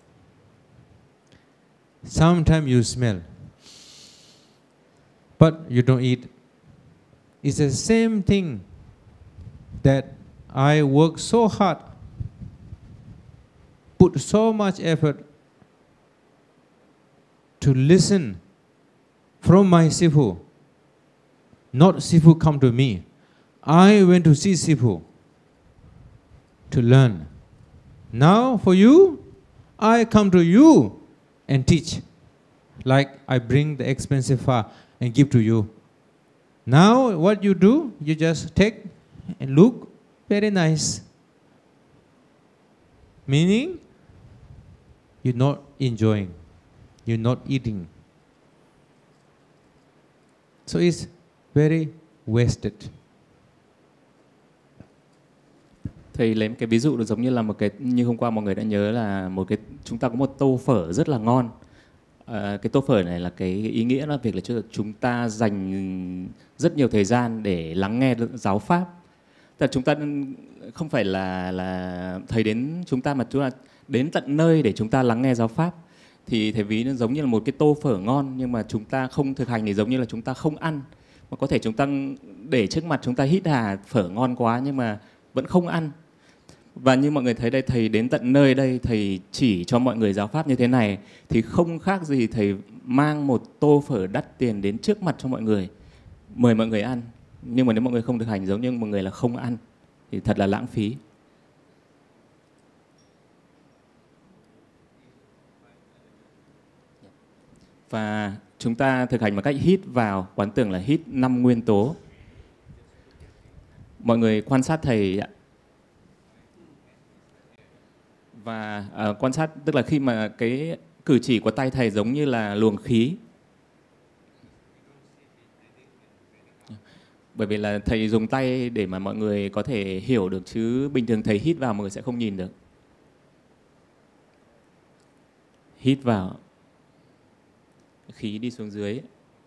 Sometimes you smell, but you don't eat. It's the same thing that I work so hard, put so much effort to listen from my Sifu. Not Sifu come to me. I went to see Sifu to learn. Now for you, I come to you and teach. Like I bring the expensive far and give to you. Now what you do, you just take and look very nice. Meaning, you're not enjoying, you're not eating. So it's very wasted. Thầy lấy một cái ví dụ được giống như là một cái, như hôm qua mọi người đã nhớ là một cái, chúng ta có một tô phở rất là ngon. À, cái tô phở này là cái ý nghĩa là việc là chúng ta dành rất nhiều thời gian để lắng nghe giáo pháp. Tức là chúng ta không phải là là thầy đến chúng ta mà chúng ta đến tận nơi để chúng ta lắng nghe giáo pháp. Thì thầy ví nó giống như là một cái tô phở ngon nhưng mà chúng ta không thực hành thì giống như là chúng ta không ăn. Mà có thể chúng ta để trước mặt chúng ta hít hà phở ngon quá nhưng mà vẫn không ăn. Và như mọi người thấy đây, thầy đến tận nơi đây, thầy chỉ cho mọi người giáo pháp như thế này thì không khác gì thầy mang một tô phở đắt tiền đến trước mặt cho mọi người, mời mọi người ăn. Nhưng mà nếu mọi người không thực hành giống như mọi người là không ăn thì thật là lãng phí. Và chúng ta thực hành một cách hít vào, quán tưởng là hít năm nguyên tố. Mọi người quan sát thầy ạ. Và uh, quan sát tức là khi mà cái cử chỉ của tay thầy giống như là luồng khí. Bởi vì là thầy dùng tay để mà mọi người có thể hiểu được, chứ bình thường thầy hít vào mọi người sẽ không nhìn được. Hít vào, khí đi xuống dưới.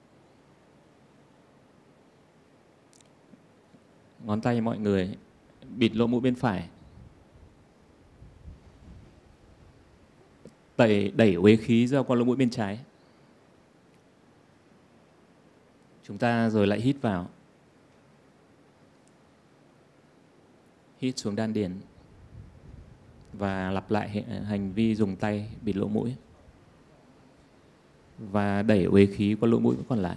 Ngón tay mọi người bịt lỗ mũi bên phải. Đẩy, đẩy uế khí ra qua lỗ mũi bên trái. Chúng ta rồi lại hít vào. Hít xuống đan điền. Và lặp lại hành vi dùng tay bịt lỗ mũi. Và đẩy uế khí qua lỗ mũi còn lại.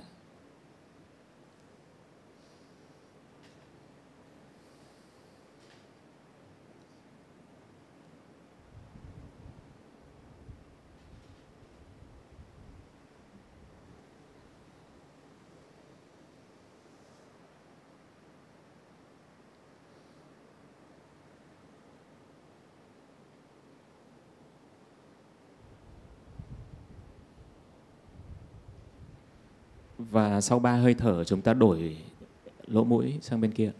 Và sau ba hơi thở chúng ta đổi lỗ mũi sang bên kia.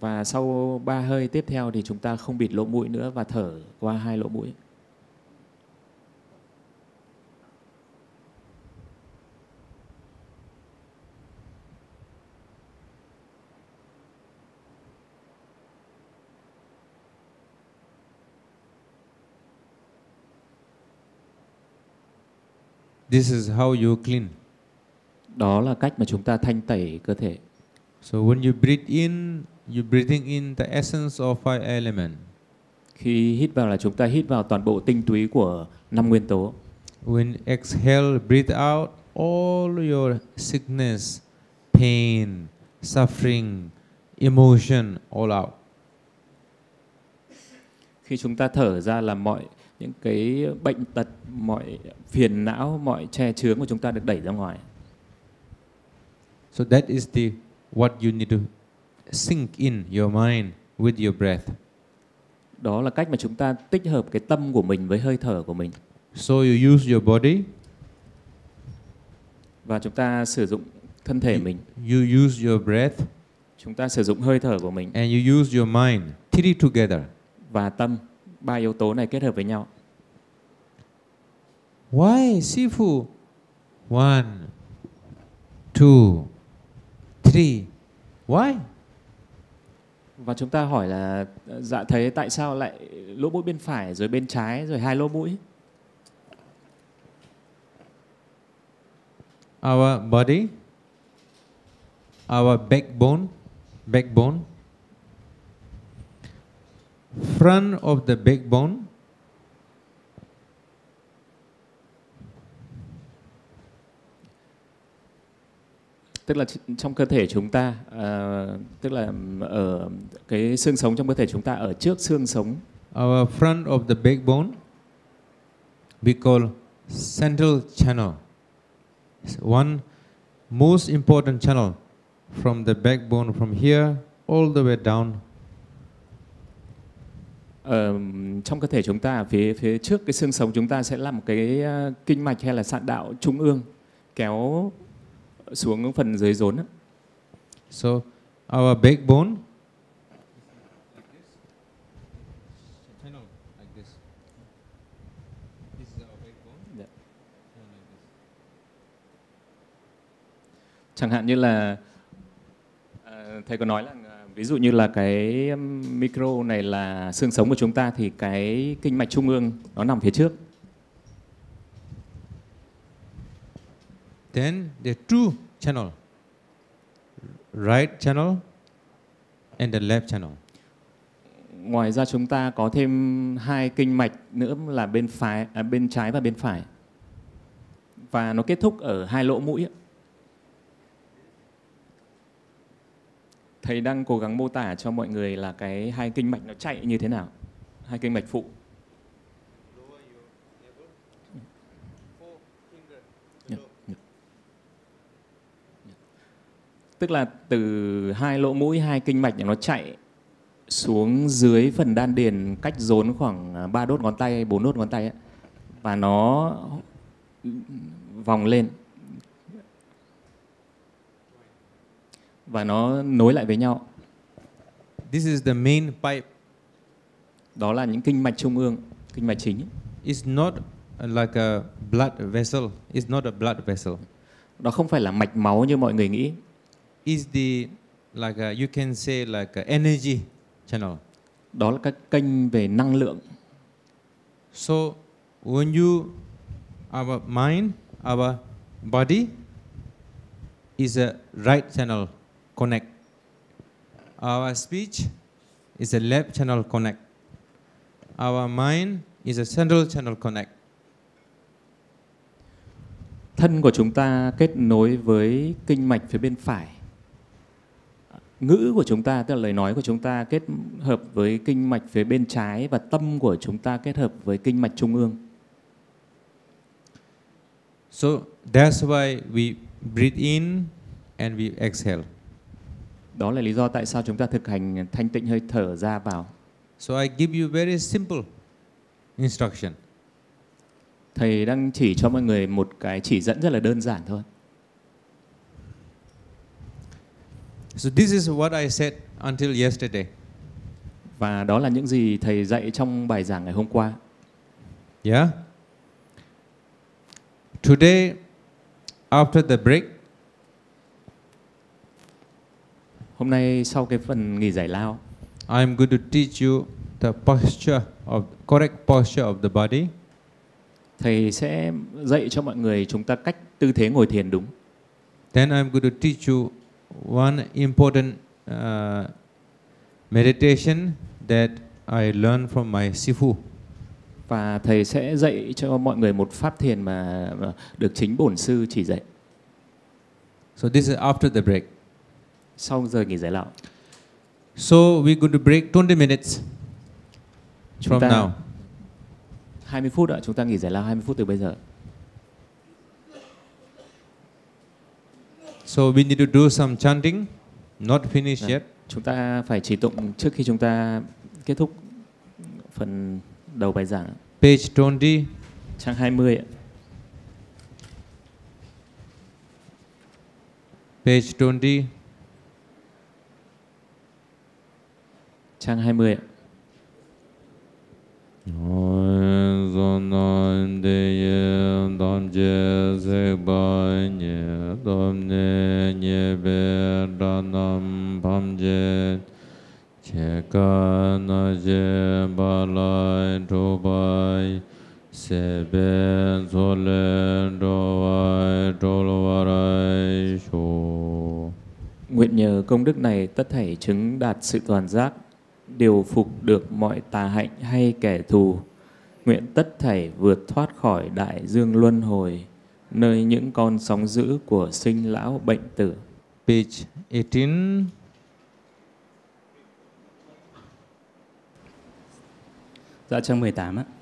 Và sau ba hơi tiếp theo thì chúng ta không bịt lỗ mũi nữa và thở qua hai lỗ mũi. This is how you clean. Đó là cách mà chúng ta thanh tẩy cơ thể. So when you breathe in, you're breathing in the essence of five elements. Khi hít vào là chúng ta hít vào toàn bộ tinh túy của năm nguyên tố. When exhale, breathe out all your sickness, pain, suffering, emotion all out. Khi chúng ta thở ra là mọi những cái bệnh tật, mọi phiền não, mọi che chướng của chúng ta được đẩy ra ngoài. So that is the what you need to sink in your mind with your breath. Đó là cách mà chúng ta tích hợp cái tâm của mình với hơi thở của mình. So you use your body. Và chúng ta sử dụng thân thể mình. You use your breath. Chúng ta sử dụng hơi thở của mình. And you use your mind. Three together. Và tâm, ba yếu tố này kết hợp với nhau. Why, Sifu? One, two, three. Why? Và chúng ta hỏi là dạ thầy tại sao lại lỗ mũi bên phải rồi bên trái rồi hai lỗ mũi? Our body, our backbone, backbone, front of the backbone, tức là trong cơ thể chúng ta, uh, tức là ở cái xương sống trong cơ thể chúng ta ở trước xương sống. Our front of the backbone, we call central channel. One most important channel from the backbone from here all the way down. Ở trong cơ thể chúng ta, phía phía trước cái xương sống chúng ta sẽ là một cái uh, kinh mạch hay là sạn đạo trung ương kéo xuống phần dưới rốn. So our backbone channel like this. This is our backbone. Yeah. Chẳng hạn như là uh, thầy có nói là uh, ví dụ như là cái micro này là xương sống của chúng ta thì cái kinh mạch trung ương nó nằm phía trước. Then the two channel, right channel and the left channel. Ngoài ra chúng ta có thêm hai kinh mạch nữa là bên phải, à, bên trái và bên phải. Và nó kết thúc ở hai lỗ mũi. Thầy đang cố gắng mô tả cho mọi người là cái hai kinh mạch nó chạy như thế nào, hai kinh mạch phụ. Tức là từ hai lỗ mũi, hai kinh mạch nó chạy xuống dưới phần đan điền cách rốn khoảng ba đốt ngón tay, bốn đốt ngón tay ấy. Và nó vòng lên và nó nối lại với nhau. This is the main pipe. Đó là những kinh mạch trung ương, kinh mạch chính. It's not like a blood vessel. It's not a blood vessel. Đó không phải là mạch máu như mọi người nghĩ. Is the like a, you can say like a energy channel. Đó là các kênh về năng lượng. So when you our mind, our body is a right channel connect. Our speech is a left channel connect. Our mind is a central channel connect. Thân của chúng ta kết nối với kinh mạch phía bên phải. Ngữ của chúng ta, tức là lời nói của chúng ta kết hợp với kinh mạch phía bên trái và tâm của chúng ta kết hợp với kinh mạch trung ương. So that's why we breathe in and we exhale. Đó là lý do tại sao chúng ta thực hành thanh tịnh hơi thở ra vào. So I give you very simple instruction. Thầy đang chỉ cho mọi người một cái chỉ dẫn rất là đơn giản thôi. So this is what I said until yesterday. Và đó là những gì thầy dạy trong bài giảng ngày hôm qua. Yeah. Today, after the break, hôm nay sau cái phần nghỉ giải lao, I'm going to teach you the posture of correct posture of the body. Thầy sẽ dạy cho mọi người chúng ta cách tư thế ngồi thiền đúng. Then I'm going to teach you one important uh, meditation that I learned from my Sifu. Và thầy sẽ dạy cho mọi người một pháp thiền mà được chính bổn sư chỉ dạy. So this is after the break. Sau giờ nghỉ giải lao. So we're going to break twenty minutes Chúng from ta now. hai mươi phút ạ, chúng ta nghỉ giải lao hai mươi phút từ bây giờ. So we need to do some chanting, not finished Dạ. yet. Chúng ta phải trì tụng trước khi chúng ta kết thúc phần đầu bài giảng. Page twenty. Trang hai mươi ạ. Page twenty. Trang hai mươi ạ. Nguyện nhờ công đức này tất thảy chứng đạt sự toàn giác, điều phục được mọi tà hạnh hay kẻ thù. Nguyện tất thảy vượt thoát khỏi đại dương luân hồi, nơi những con sóng dữ của sinh lão bệnh tử. Page eighteen. Dạ trang mười tám á.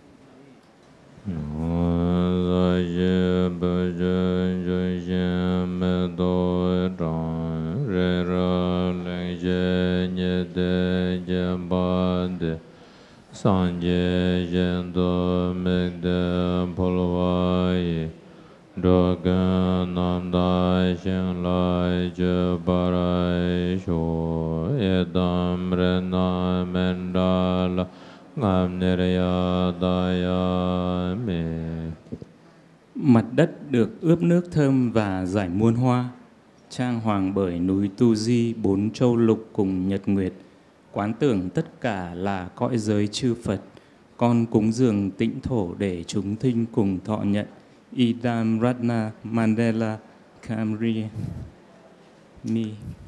Sanje yendo megde polwai doga namdai shen lai je barai sho edam rena mendala ngam nereya daya me. Mặt đất được ướp nước thơm và rải muôn hoa, trang hoàng bởi núi Tu Di, bốn châu lục cùng nhật nguyệt. Quán tưởng tất cả là cõi giới chư Phật, con cúng dường tĩnh thổ để chúng thinh cùng thọ nhận. Idam Ratna Mandela Kamri Mi.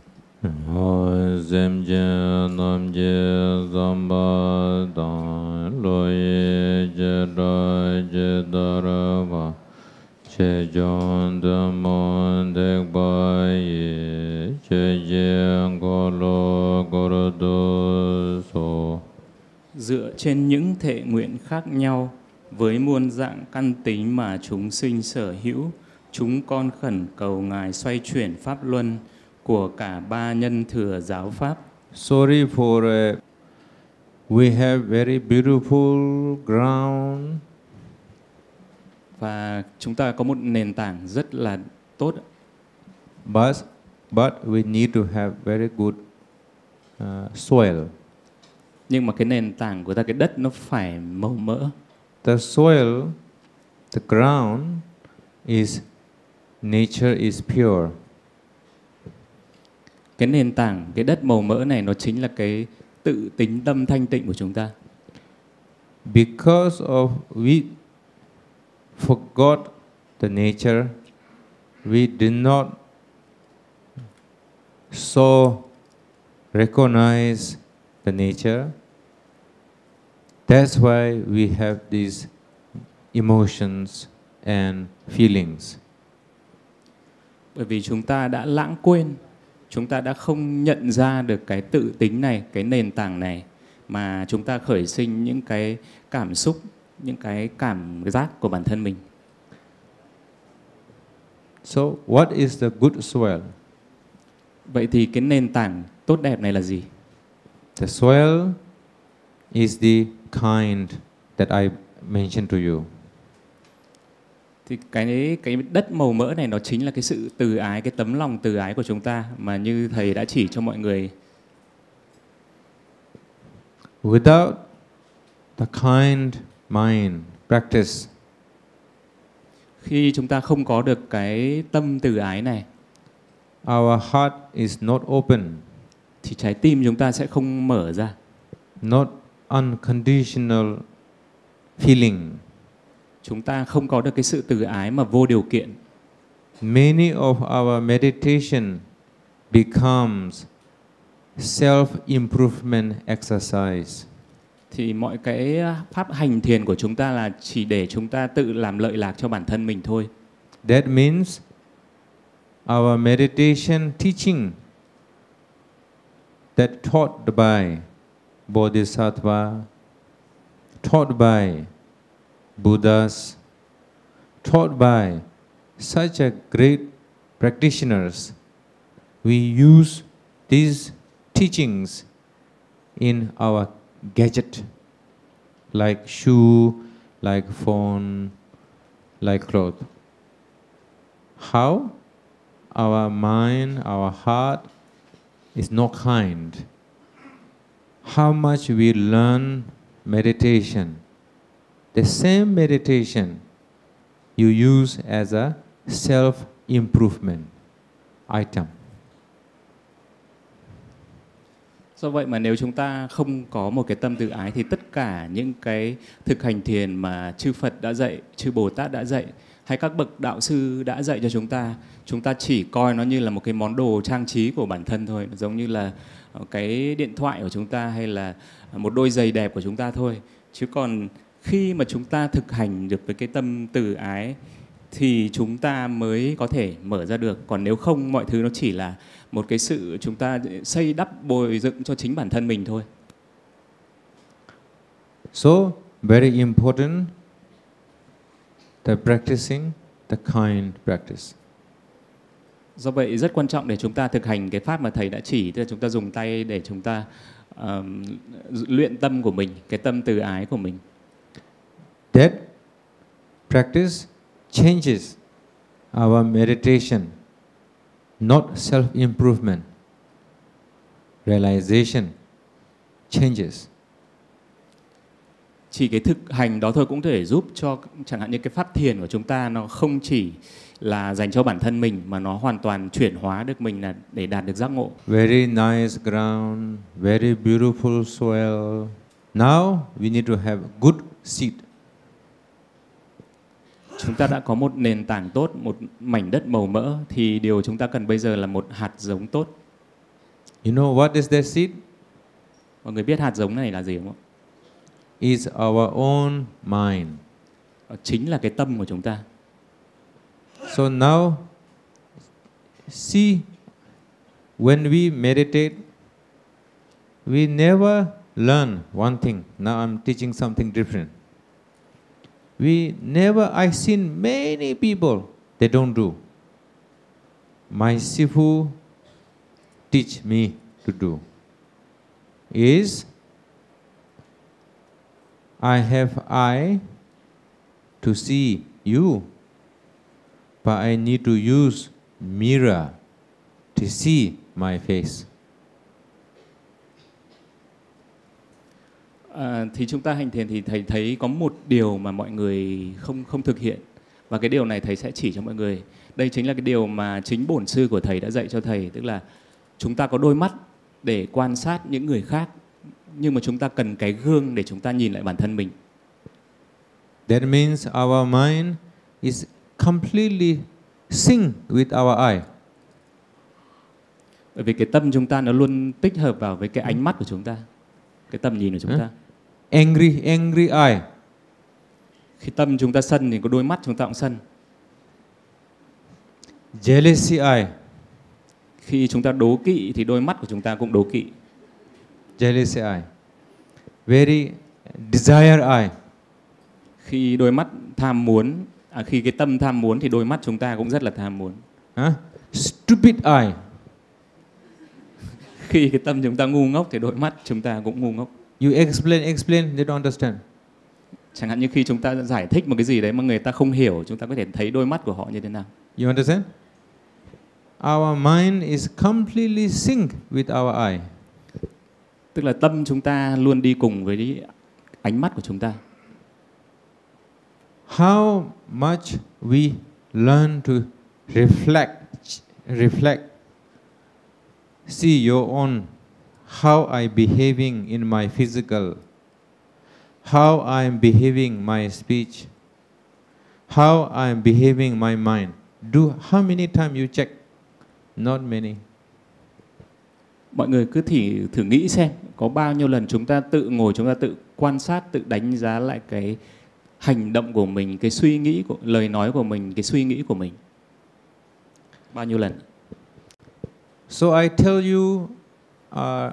Zem je nam je zamba dan lo ye je da je darava che jon de mon de ba ye che je ngolo gorodo so. Dựa trên những thệ nguyện khác nhau, với muôn dạng căn tính mà chúng sinh sở hữu, chúng con khẩn cầu Ngài xoay chuyển pháp luân của cả ba nhân thừa giáo pháp. Sorry for uh, we have very beautiful ground. Và chúng ta có một nền tảng rất là tốt. But but we need to have very good uh, soil. Nhưng mà cái nền tảng của ta, cái đất nó phải màu mỡ. The soil, the ground is nature is pure. Cái nền tảng, cái đất màu mỡ này nó chính là cái tự tính tâm thanh tịnh của chúng ta. Because of we forgot the nature, we did not so recognize the nature. That's why we have these emotions and feelings. Bởi vì chúng ta đã lãng quên, chúng ta đã không nhận ra được cái tự tính này, cái nền tảng này, mà chúng ta khởi sinh những cái cảm xúc, những cái cảm giác của bản thân mình. So what is the good soil? Vậy thì cái nền tảng tốt đẹp này là gì? The soil is the kind that I mentioned to you. Thì cái cái đất màu mỡ này nó chính là cái sự từ ái, cái tấm lòng từ ái của chúng ta mà như thầy đã chỉ cho mọi người. Without the kind mind practice, Khi chúng ta không có được cái tâm từ ái này our heart is not open, thì trái tim chúng ta sẽ không mở ra. not unconditional feeling. Chúng ta không có được cái sự từ ái mà vô điều kiện. Many of our meditation becomes self-improvement exercise. Thì mọi cái pháp hành thiền của chúng ta là chỉ để chúng ta tự làm lợi lạc cho bản thân mình thôi. That means our meditation teaching that taught by Bodhisattva, taught by Buddhas, taught by such a great practitioners, we use these teachings in our gadget, like shoe, like phone, like clothes. How our mind, our heart is not kind. How much we learn meditation. The same meditation you use as a self-improvement item. Do vậy mà nếu chúng ta không có một cái tâm từ ái thì tất cả những cái thực hành thiền mà chư Phật đã dạy, chư Bồ Tát đã dạy hay các bậc đạo sư đã dạy cho chúng ta, chúng ta chỉ coi nó như là một cái món đồ trang trí của bản thân thôi, giống như là cái điện thoại của chúng ta hay là một đôi giày đẹp của chúng ta thôi. Chứ còn khi mà chúng ta thực hành được với cái tâm từ ái thì chúng ta mới có thể mở ra được. Còn nếu không, mọi thứ nó chỉ là một cái sự chúng ta xây đắp bồi dựng cho chính bản thân mình thôi. So, very important, the practicing the kind practice. Do vậy rất quan trọng để chúng ta thực hành cái pháp mà thầy đã chỉ, tức là chúng ta dùng tay để chúng ta uh, luyện tâm của mình, cái tâm từ ái của mình. That practice changes our meditation, not self-improvement. Realization changes. Chỉ cái thực hành đó thôi cũng có thể giúp cho chẳng hạn như cái pháp thiền của chúng ta nó không chỉ là dành cho bản thân mình mà nó hoàn toàn chuyển hóa được mình là để đạt được giác ngộ. Very nice ground, very beautiful soil. Now we need to have good seed. Chúng ta đã có một nền tảng tốt, một mảnh đất màu mỡ thì điều chúng ta cần bây giờ là một hạt giống tốt. You know what is that seed? Mọi người biết hạt giống này là gì không ạ? Is our own mind. Chính là cái tâm của chúng ta. So now, see, when we meditate, we never learn one thing. Now I'm teaching something different. We never, I've seen many people, they don't do. My Sifu teach me to do is, I have eye to see you, but I need to use mirror to see my face. À, thì chúng ta hành thiền thì thầy thấy có một điều mà mọi người không không thực hiện, và cái điều này thầy sẽ chỉ cho mọi người. Đây chính là cái điều mà chính bổn sư của thầy đã dạy cho thầy, tức là chúng ta có đôi mắt để quan sát những người khác, nhưng mà chúng ta cần cái gương để chúng ta nhìn lại bản thân mình. That means our mind is completely sync with our eye. Bởi vì cái tâm chúng ta nó luôn tích hợp vào với cái ánh mắt của chúng ta, cái tầm nhìn của chúng Huh? ta. Angry, angry eye. Khi tâm chúng ta sân thì có đôi mắt chúng ta cũng sân. Jealousy eye. Khi chúng ta đố kỵ thì đôi mắt của chúng ta cũng đố kỵ. Jealousy eye. Very desire eye. Khi đôi mắt tham muốn, à, khi cái tâm tham muốn thì đôi mắt chúng ta cũng rất là tham muốn. Huh? Stupid eye. Khi cái tâm chúng ta ngu ngốc thì đôi mắt chúng ta cũng ngu ngốc. You explain, explain, they don't understand. Chẳng hạn như khi chúng ta giải thích một cái gì đấy mà người ta không hiểu, chúng ta có thể thấy đôi mắt của họ như thế nào. You understand? Our mind is completely synced with our eye. Tức là tâm chúng ta luôn đi cùng với ánh mắt của chúng ta. How much we learn to reflect, reflect, see your own, how I behaving in my physical, how I am behaving my speech, how I am behaving my mind. Do how many times you check? Not many. Mọi người cứ thử thử nghĩ xem, có bao nhiêu lần chúng ta tự ngồi, chúng ta tự quan sát, tự đánh giá lại cái hành động của mình, cái suy nghĩ của lời nói của mình, cái suy nghĩ của mình. Bao nhiêu lần? So I tell you uh,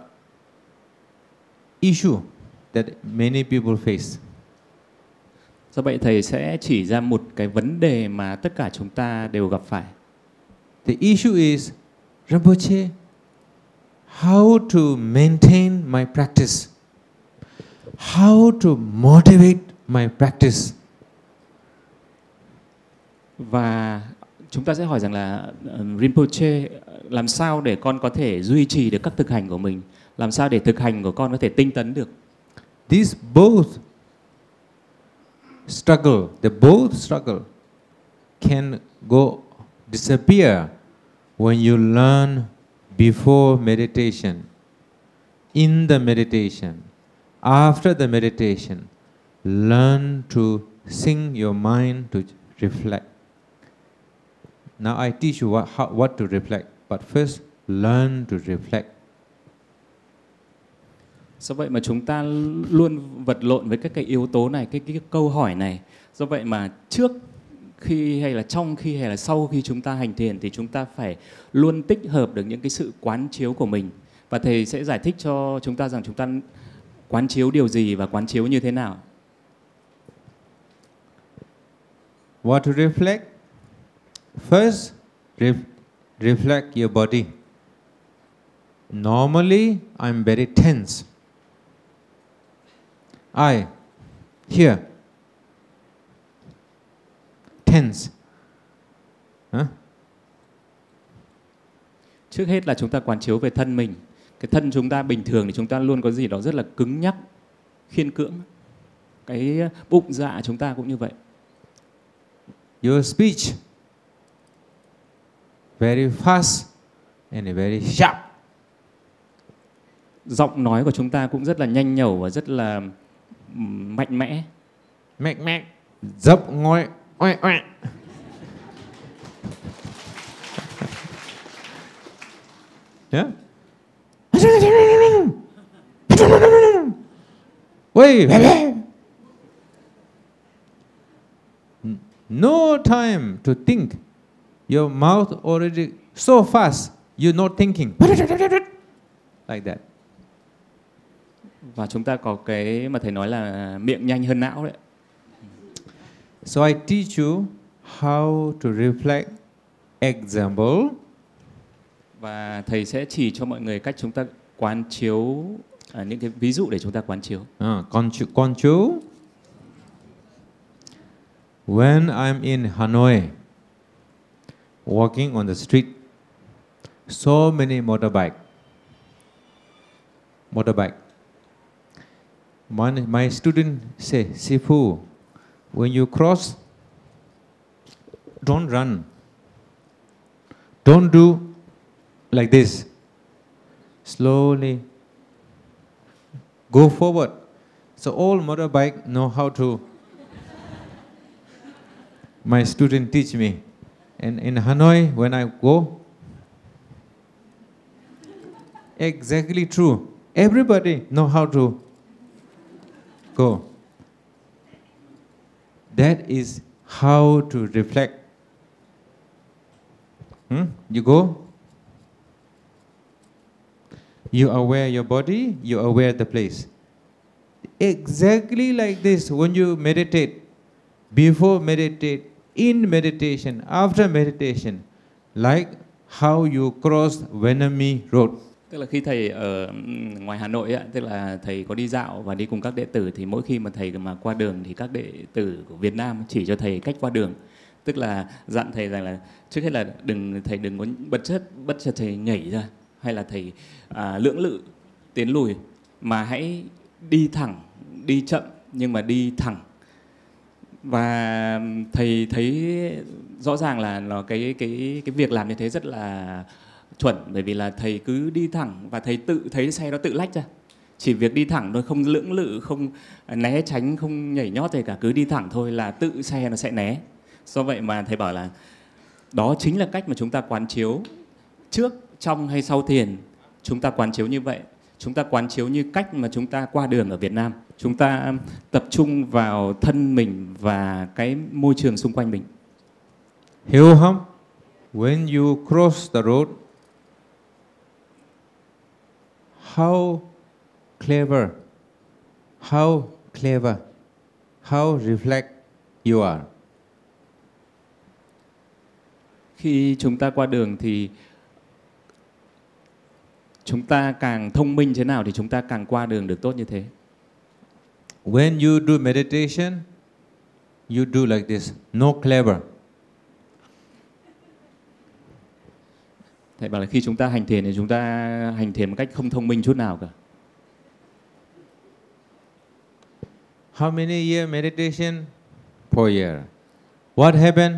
issue that many people face. Do vậy thầy sẽ chỉ ra một cái vấn đề mà tất cả chúng ta đều gặp phải. The issue is, Rinpoche, how to maintain my practice? How to motivate my practice? Và chúng ta sẽ hỏi rằng là Rinpoche, làm sao để con có thể duy trì được các thực hành của mình? Làm sao để thực hành của con có thể tinh tấn được? These both struggle, the both struggle can go disappear when you learn before meditation, in the meditation, after the meditation. Learn to sing your mind to reflect. Now I teach you what, how, what to reflect, but first learn to reflect. Do vậy mà chúng ta luôn vật lộn với các cái yếu tố này, cái, cái, cái câu hỏi này. Do vậy mà trước khi hay là trong khi hay là sau khi chúng ta hành thiền thì chúng ta phải luôn tích hợp được những cái sự quán chiếu của mình. Và thầy sẽ giải thích cho chúng ta rằng chúng ta quán chiếu điều gì và quán chiếu như thế nào. What to reflect? First, ref, reflect your body. Normally, I'm very tense. I, here, tense. Huh? Trước hết là chúng ta quán chiếu về thân mình. Cái thân chúng ta bình thường thì chúng ta luôn có gì đó rất là cứng nhắc, khiên cưỡng. Cái bụng dạ chúng ta cũng như vậy. Your speech, very fast and very sharp. Giọng nói của chúng ta cũng rất là nhanh nhẩu và rất là mạnh mẽ. Mạnh mẽ, dập ngồi, oe oe. Yeah. Wait. No time to think. Your mouth already so fast, you're not thinking. Like that. Và chúng ta có cái mà thầy nói là miệng nhanh hơn não đấy. So I teach you how to reflect. Example. Và thầy sẽ chỉ cho mọi người cách chúng ta quán chiếu, à, những cái ví dụ để chúng ta quán chiếu. Uh, quán chiếu. Quán chiếu. When I'm in Hanoi, walking on the street, so many motorbike. Motorbike. My, my student say, Sifu, when you cross, don't run. Don't do like this. Slowly go forward. So all motorbike know how to. My student teach me. And in Hanoi, when I go, exactly true. Everybody know how to go. That is how to reflect. Hmm? You go. You aware your body, you aware the place. Exactly like this when you meditate. Before meditate, in meditation, after meditation, like how you cross Venami Road. Tức là khi thầy ở ngoài Hà Nội ấy, tức là thầy có đi dạo và đi cùng các đệ tử, thì mỗi khi mà thầy mà qua đường thì các đệ tử của Việt Nam chỉ cho thầy cách qua đường. Tức là dặn thầy rằng là trước hết là đừng thầy đừng có bất chất bất chợt thầy nhảy ra, hay là thầy à, lưỡng lự tiến lùi, mà hãy đi thẳng, đi chậm nhưng mà đi thẳng. Và thầy thấy rõ ràng là nó cái cái cái việc làm như thế rất là chuẩn, bởi vì là thầy cứ đi thẳng và thầy tự thấy xe nó tự lách ra. Chỉ việc đi thẳng thôi, không lưỡng lự, không né tránh, không nhảy nhót gì cả, cứ đi thẳng thôi là tự xe nó sẽ né. Do vậy mà thầy bảo là đó chính là cách mà chúng ta quán chiếu trước, trong hay sau thiền. Chúng ta quán chiếu như vậy. Chúng ta quán chiếu như cách mà chúng ta qua đường ở Việt Nam. Chúng ta tập trung vào thân mình và cái môi trường xung quanh mình. Hiểu không? When you cross the road, how clever, how clever, how reflect you are. Khi chúng ta qua đường thì chúng ta càng thông minh thế nào thì chúng ta càng qua đường được tốt như thế. When you do meditation, you do like this, no clever. Thầy bảo là khi chúng ta hành thiền thì chúng ta hành thiền một cách không thông minh chút nào cả. How many year meditation? Four year. What happened?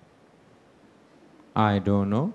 I don't know.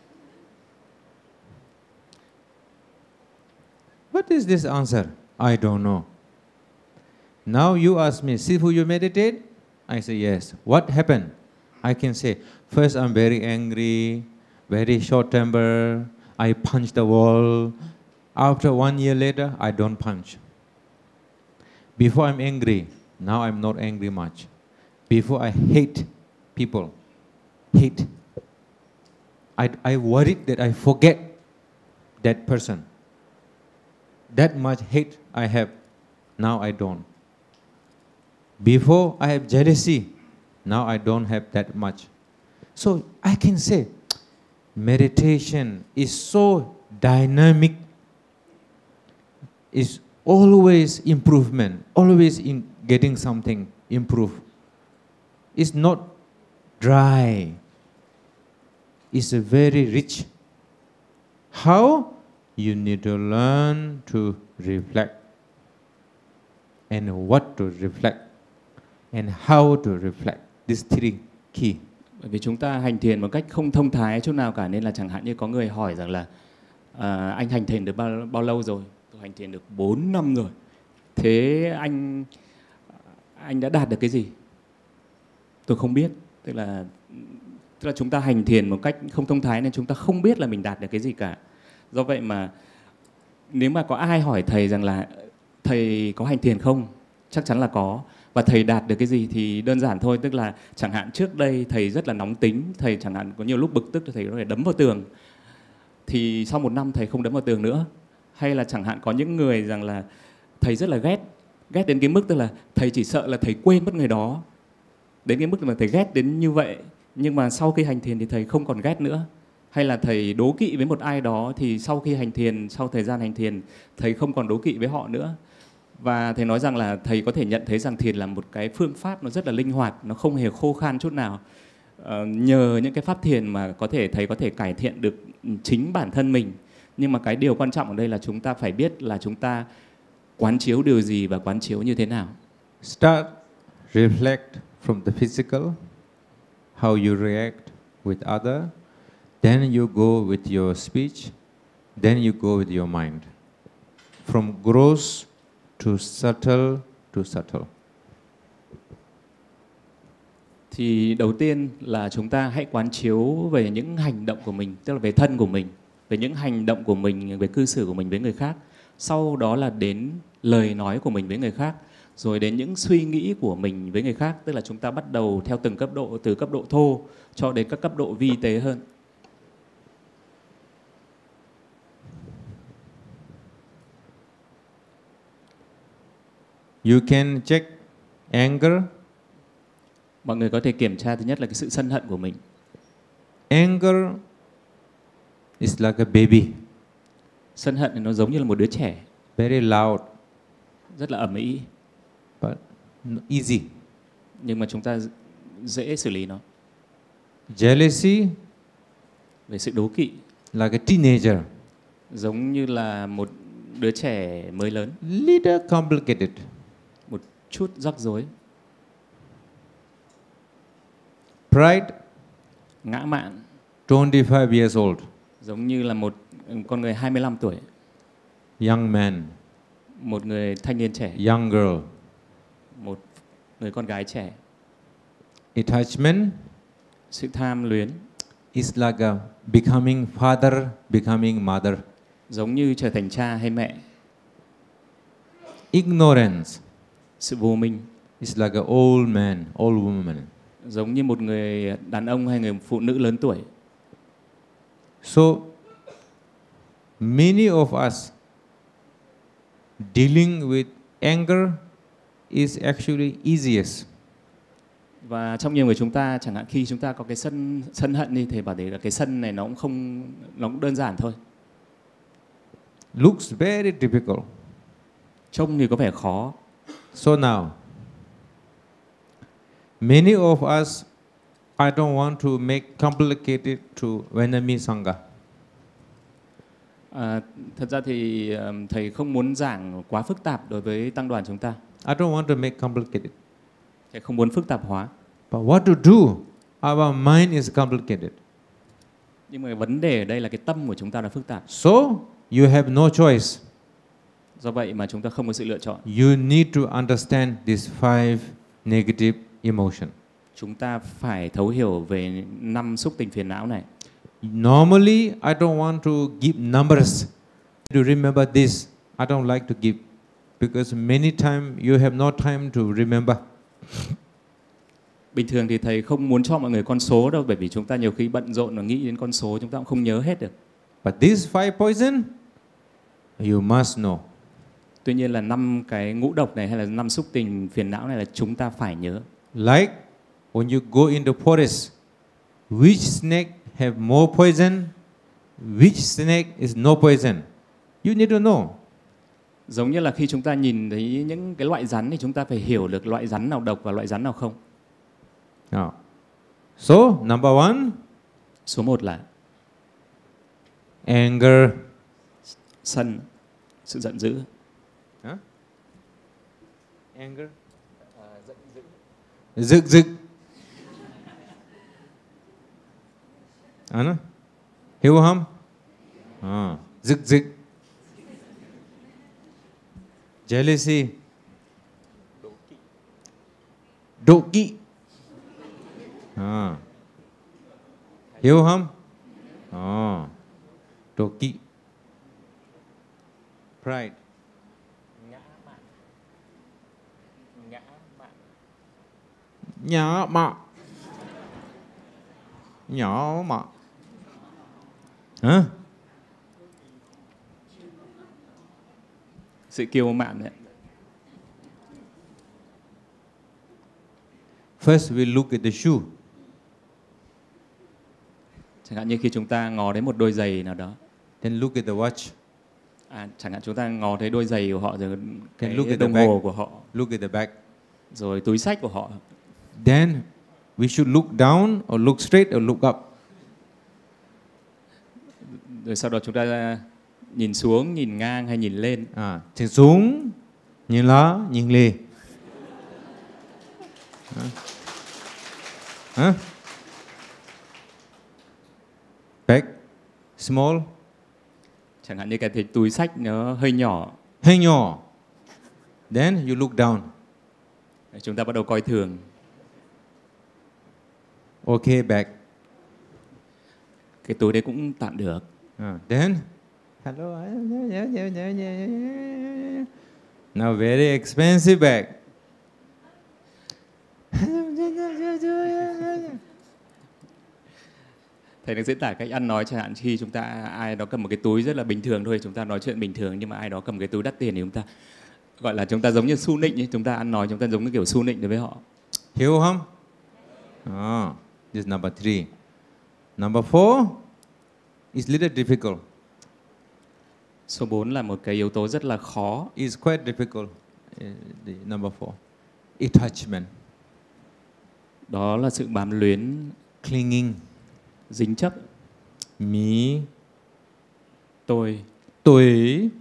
What is this answer? I don't know. Now you ask me, Sifu, you meditate? I say yes. What happened? I can say, first I'm very angry, very short temper, I punch the wall. After one year later, I don't punch. Before I'm angry, now I'm not angry much. Before I hate people, hate. I, I worried that I forget that person. That much hate I have, now I don't. Before I have jealousy, now I don't have that much. So I can say, meditation is so dynamic. It's always improvement, always in getting something improved. It's not dry. It's very rich. How? You need to learn to reflect. And what to reflect. And how to reflect. These three key. Bởi vì chúng ta hành thiền một cách không thông thái chút nào cả, nên là chẳng hạn như có người hỏi rằng là à, anh hành thiền được bao, bao lâu rồi? Tôi hành thiền được bốn năm rồi. Thế anh anh đã đạt được cái gì? Tôi không biết. Tức là tức là chúng ta hành thiền một cách không thông thái nên chúng ta không biết là mình đạt được cái gì cả. Do vậy mà nếu mà có ai hỏi thầy rằng là thầy có hành thiền không? Chắc chắn là có. Và thầy đạt được cái gì thì đơn giản thôi. Tức là chẳng hạn trước đây thầy rất là nóng tính, thầy chẳng hạn có nhiều lúc bực tức thầy có thể đấm vào tường. Thì sau một năm thầy không đấm vào tường nữa. Hay là chẳng hạn có những người rằng là thầy rất là ghét, ghét đến cái mức tức là thầy chỉ sợ là thầy quên mất người đó. Đến cái mức mà thầy ghét đến như vậy. Nhưng mà sau khi hành thiền thì thầy không còn ghét nữa. Hay là thầy đố kỵ với một ai đó thì sau khi hành thiền, sau thời gian hành thiền, thầy không còn đố kỵ với họ nữa. Và thầy nói rằng là thầy có thể nhận thấy rằng thiền là một cái phương pháp nó rất là linh hoạt, nó không hề khô khan chút nào. Ờ, nhờ những cái pháp thiền mà có thể thầy có thể cải thiện được chính bản thân mình. Nhưng mà cái điều quan trọng ở đây là chúng ta phải biết là chúng ta quán chiếu điều gì và quán chiếu như thế nào. Start reflect from the physical, how you react with other, then you go with your speech, then you go with your mind. From gross to subtle to subtle. Thì đầu tiên là chúng ta hãy quán chiếu về những hành động của mình, tức là về thân của mình, về những hành động của mình, về cư xử của mình với người khác. Sau đó là đến lời nói của mình với người khác, rồi đến những suy nghĩ của mình với người khác. Tức là chúng ta bắt đầu theo từng cấp độ, từ cấp độ thô cho đến các cấp độ vi tế hơn. You can check anger. Mọi người có thể kiểm tra thứ nhất là cái sự sân hận của mình. Anger is like a baby. Sân hận thì nó giống như là một đứa trẻ, very loud, rất là ầm ĩ, but easy. nhưng mà chúng ta dễ xử lý nó. Jealousy, Về sự đố kỵ, like a teenager, giống như là một đứa trẻ mới lớn, little complicated. một chút rắc rối. Pride, Ngã mạn, twenty-five years old, giống như là một con người hai mươi lăm tuổi, young man, một người thanh niên trẻ, young girl. một người con gái trẻ. Attachment Sự tham luyến, is like a becoming father, becoming mother. giống như trở thành cha hay mẹ. Ignorance Sự vô minh, is like an old man, old woman. giống như một người đàn ông hay người phụ nữ lớn tuổi. So many of us dealing with anger is actually easiest. Và trong nhiều người chúng ta, chẳng hạn khi chúng ta có cái sân sân hận đi, thì bảo đấy là cái sân này nó cũng không, nó cũng đơn giản thôi. Looks very difficult. Trông thì có vẻ khó. So now, many of us, I don't want to make complicated to Venami Sangha. À, thật ra thì um, thầy không muốn giảng quá phức tạp đối với tăng đoàn chúng ta. I don't want to make complicated. Thầy không muốn phức tạp hóa. But what to do? Our mind is complicated. Nhưng mà vấn đề ở đây là cái tâm của chúng ta là phức tạp. So you have no choice. Do vậy mà chúng ta không có sự lựa chọn. You need to understand these five negative emotions. Chúng ta phải thấu hiểu về năm xúc tình phiền não này. Normally, I don't want to give numbers to remember this. I don't like to give because many times you have no time to remember. Bình thường thì thầy không muốn cho mọi người con số đâu, bởi vì chúng ta nhiều khi bận rộn và nghĩ đến con số chúng ta cũng không nhớ hết được. But these five poison, you must know. Tuy nhiên là năm cái ngũ độc này hay là năm xúc tình phiền não này là chúng ta phải nhớ. Like when you go in the forest, which snake have more poison, which snake is no poison. You need to know. Giống như là khi chúng ta nhìn thấy những cái loại rắn thì chúng ta phải hiểu được loại rắn nào độc và loại rắn nào không. Now, so number one, Số một là anger. sân, sự giận dữ. Huh? Anger. Rực rực. À, hiểu không? À, rực rực. Jealousy. Đố kỵ. À, hiểu không? À, đố kỵ. Pride. Nhỏ mọ. Nhỏ mọ. Hả? Sự kiêu mạn đấy. First we look at the shoe. Chẳng hạn như khi chúng ta ngó đến một đôi giày nào đó. Then look at the watch. À, chẳng hạn chúng ta ngó thấy đôi giày của họ, rồi cái look at the đồng bag. hồ của họ, Look at the bag. rồi túi xách của họ. Then we should look down or look straight or look up. Rồi sau đó chúng ta nhìn xuống, nhìn ngang hay nhìn lên. À, nhìn xuống, nhìn lá, nhìn lề. Hả? Hả? Bag, small. Chẳng hạn như cái thì túi xách nó hơi nhỏ. Hơi nhỏ. Then you look down. Chúng ta bắt đầu coi thường. Okay, bag. Cái túi đấy cũng tạm được. Uh, then, hello. Now very expensive bag. Thầy đang diễn tả cách ăn nói, chẳng hạn khi chúng ta ai đó cầm một cái túi rất là bình thường thôi, chúng ta nói chuyện bình thường, nhưng mà ai đó cầm cái túi đắt tiền thì chúng ta gọi là chúng ta giống như su nịnh ấy, chúng ta ăn nói chúng ta giống như kiểu su nịnh đối với họ. Hiểu không? Oh, this is number three. Number four is little difficult. Số bốn là một cái yếu tố rất là khó. It's quite difficult. Uh, the number four, attachment, Đó là sự bám luyến, clinging. dính chấp. Me, Tôi, tôi,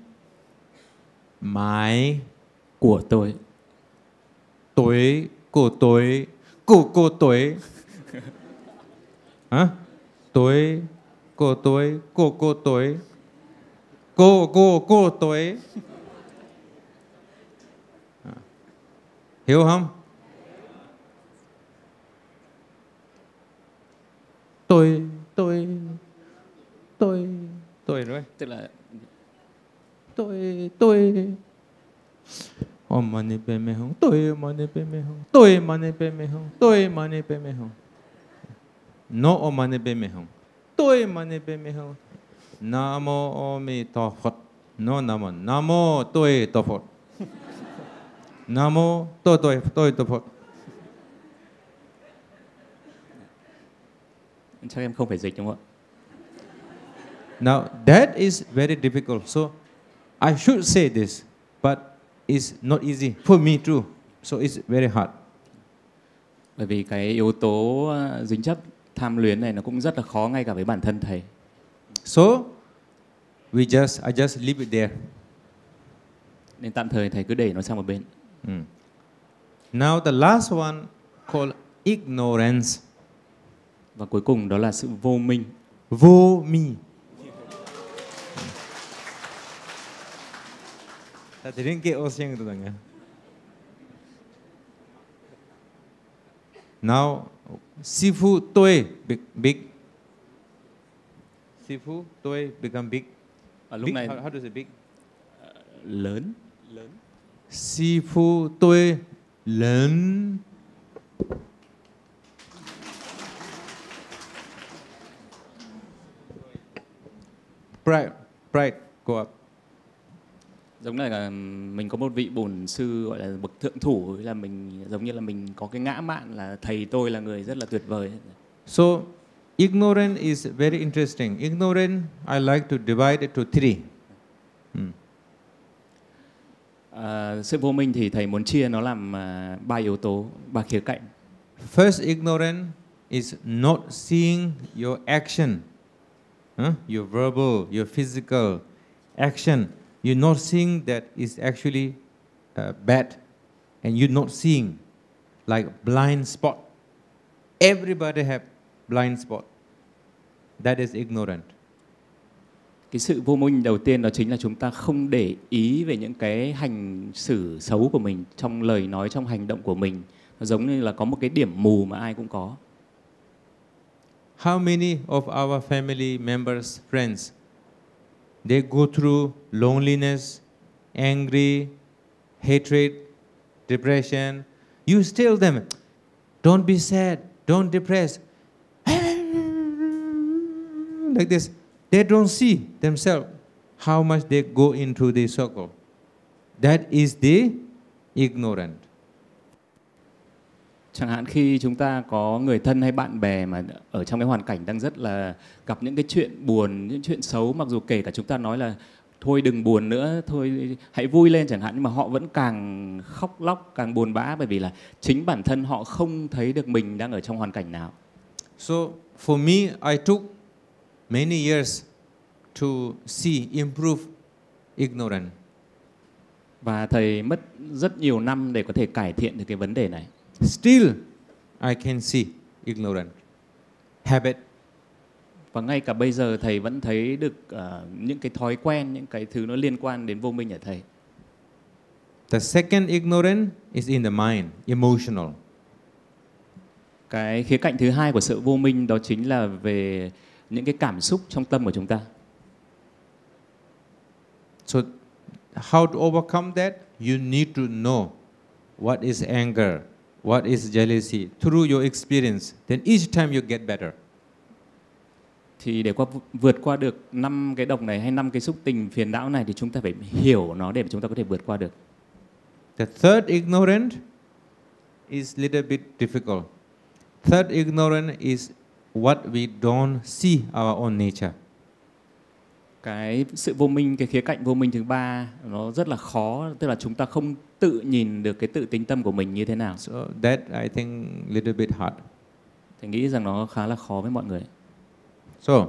my, của tôi. tôi, của tôi, của của tôi. Hả? Tôi, của tôi, của của tôi, của của của tôi. À. Hiểu không? Tôi, tôi, tôi, tôi rồi. Tức là Tôi, tôi. Ô mani pe me hong, tôi mani pe me hong, tôi mani pe me hong, tôi mani pe me hong. No ô mani pe me hong, tôi mani pe me hong. Namo A Mi Ta Phật. No namo, namo tôi ta Phật. Namo tôi tôi tôi ta Phật. chắc em không phải dịch đúng không ạ? Now that is very difficult. So I should say this, but it's not easy for me too. So it's very hard. Bởi vì cái yếu tố ờ, dính chấp, tham luyến này nó cũng rất là khó ngay cả với bản thân thầy. So we just I just leave it there. Nên tạm thời thầy cứ để nó sang một bên. Mm. Now the last one called ignorance. Và cuối cùng đó là sự vô minh. Vô mi. 다 들은 게 오시행도당요. Now sifu tôi big big. Sifu tôi become big. Ở lúc Big, này how, how to say big? lớn, lớn. Sifu tôi lớn. Pride, pride go up. Giống như là mình có một vị bổn sư gọi là bậc thượng thủ, là mình giống như là mình có cái ngã mạn là thầy tôi là người rất là tuyệt vời. So ignorance is very interesting. Ignorance I like to divide it to three. Hmm. À, sự vô minh thì thầy muốn chia nó làm à, ba yếu tố, ba khía cạnh. First, ignorance is not seeing your action, huh? Your verbal, your physical action. You're not seeing that is actually uh, bad, and you're not seeing like blind spot. Everybody have blind spot. That is ignorant. Cái sự vô minh đầu tiên đó chính là chúng ta không để ý về những cái hành xử xấu của mình, trong lời nói, trong hành động của mình. Nó giống như là có một cái điểm mù mà ai cũng có. How many of our family members, friends, they go through loneliness, angry, hatred, depression. You tell them, don't be sad, don't depress. Like this. They don't see themselves how much they go into the circle. That is the ignorant. Chẳng hạn khi chúng ta có người thân hay bạn bè mà ở trong cái hoàn cảnh đang rất là gặp những cái chuyện buồn, những chuyện xấu, mặc dù kể cả chúng ta nói là thôi đừng buồn nữa, thôi hãy vui lên chẳng hạn, nhưng mà họ vẫn càng khóc lóc, càng buồn bã, bởi vì là chính bản thân họ không thấy được mình đang ở trong hoàn cảnh nào. So for me, I took many years to see improve ignorance. Và thầy mất rất nhiều năm để có thể cải thiện được cái vấn đề này. Still, I can see ignorant habit. Và ngay cả bây giờ thầy vẫn thấy được uh, những cái thói quen, những cái thứ nó liên quan đến vô minh ở thầy. The second ignorance is in the mind, emotional. Cái khía cạnh thứ hai của sự vô minh đó chính là về những cái cảm xúc trong tâm của chúng ta. So how to overcome that? You need to know what is anger, what is jealousy through your experience. Then each time you get better. Thì để qua vượt qua được năm cái độc này hay năm cái xúc tình phiền não này thì chúng ta phải hiểu nó để chúng ta có thể vượt qua được. The third ignorance is little bit difficult. Third ignorance is what we don't see our own nature. cái sự vô minh, cái khía cạnh vô minh thứ ba nó rất là khó, tức là chúng ta không tự nhìn được cái tự tính tâm của mình như thế nào. So that I think little bit hard. Thì nghĩ rằng nó khá là khó với mọi người. So,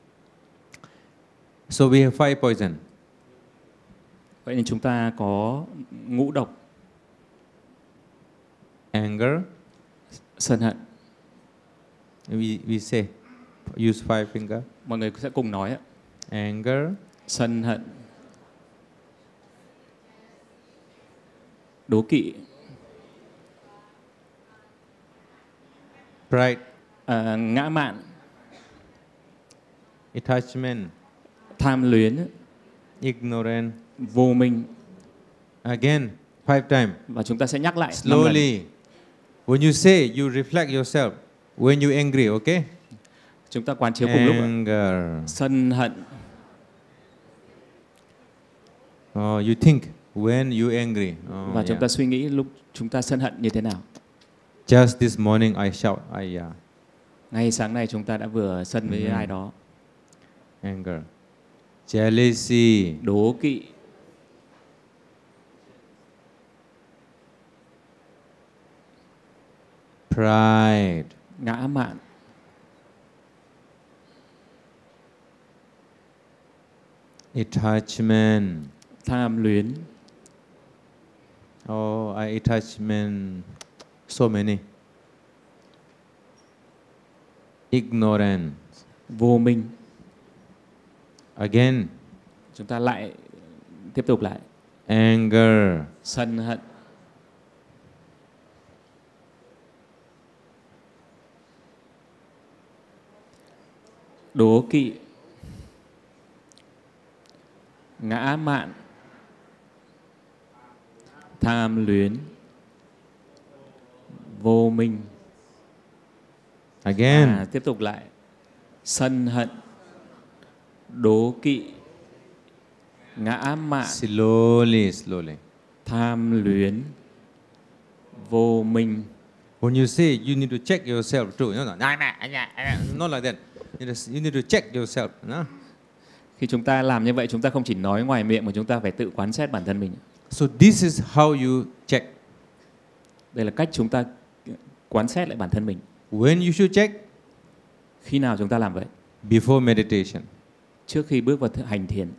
so we have five poison. Vậy nên chúng ta có ngũ độc: Anger. sân hận. We we say use five finger. Mọi người sẽ cùng nói ạ. Anger. Sân hận, đố kỵ, Pride. à, ngã mạn, Attachment. tham luyến, Ignorance. vô minh. Again, five times. Và chúng ta sẽ nhắc lại năm lần. Slowly. When you say, you reflect yourself. When you angry, okay? Chúng ta quán chiếu cùng lúc ạ. Anger. Sân hận. Oh, you think when you angry. Oh, Và chúng yeah. ta suy nghĩ lúc chúng ta sân hận như thế nào. Just this morning I shout, I yeah. Ngay sáng nay chúng ta đã vừa sân với Mhm. ai đó. Anger. Jealousy. Đố kỵ, Pride. ngã mạn, Attachment. tham luyến. Oh, I attachment so many. Ignorance. Vô minh. Again, Chúng ta lại tiếp tục lại. anger. Sân hận, đố kỵ, ngã mạn, tham luyến, vô minh. Again, À, tiếp tục lại. Sân hận, đố kỵ, ngã mạn, slowly, slowly. tham luyến, vô minh. When you say, you need to check yourself too. No, no, no, not like that. You need to- you need to check yourself. No? Khi chúng ta làm như vậy, chúng ta không chỉ nói ngoài miệng mà chúng ta phải tự quán xét bản thân mình. So this is how you check. Đây là cách chúng ta quán xét lại bản thân mình. When you should check? Khi nào chúng ta làm vậy? Before meditation. Trước khi bước vào hành thiền.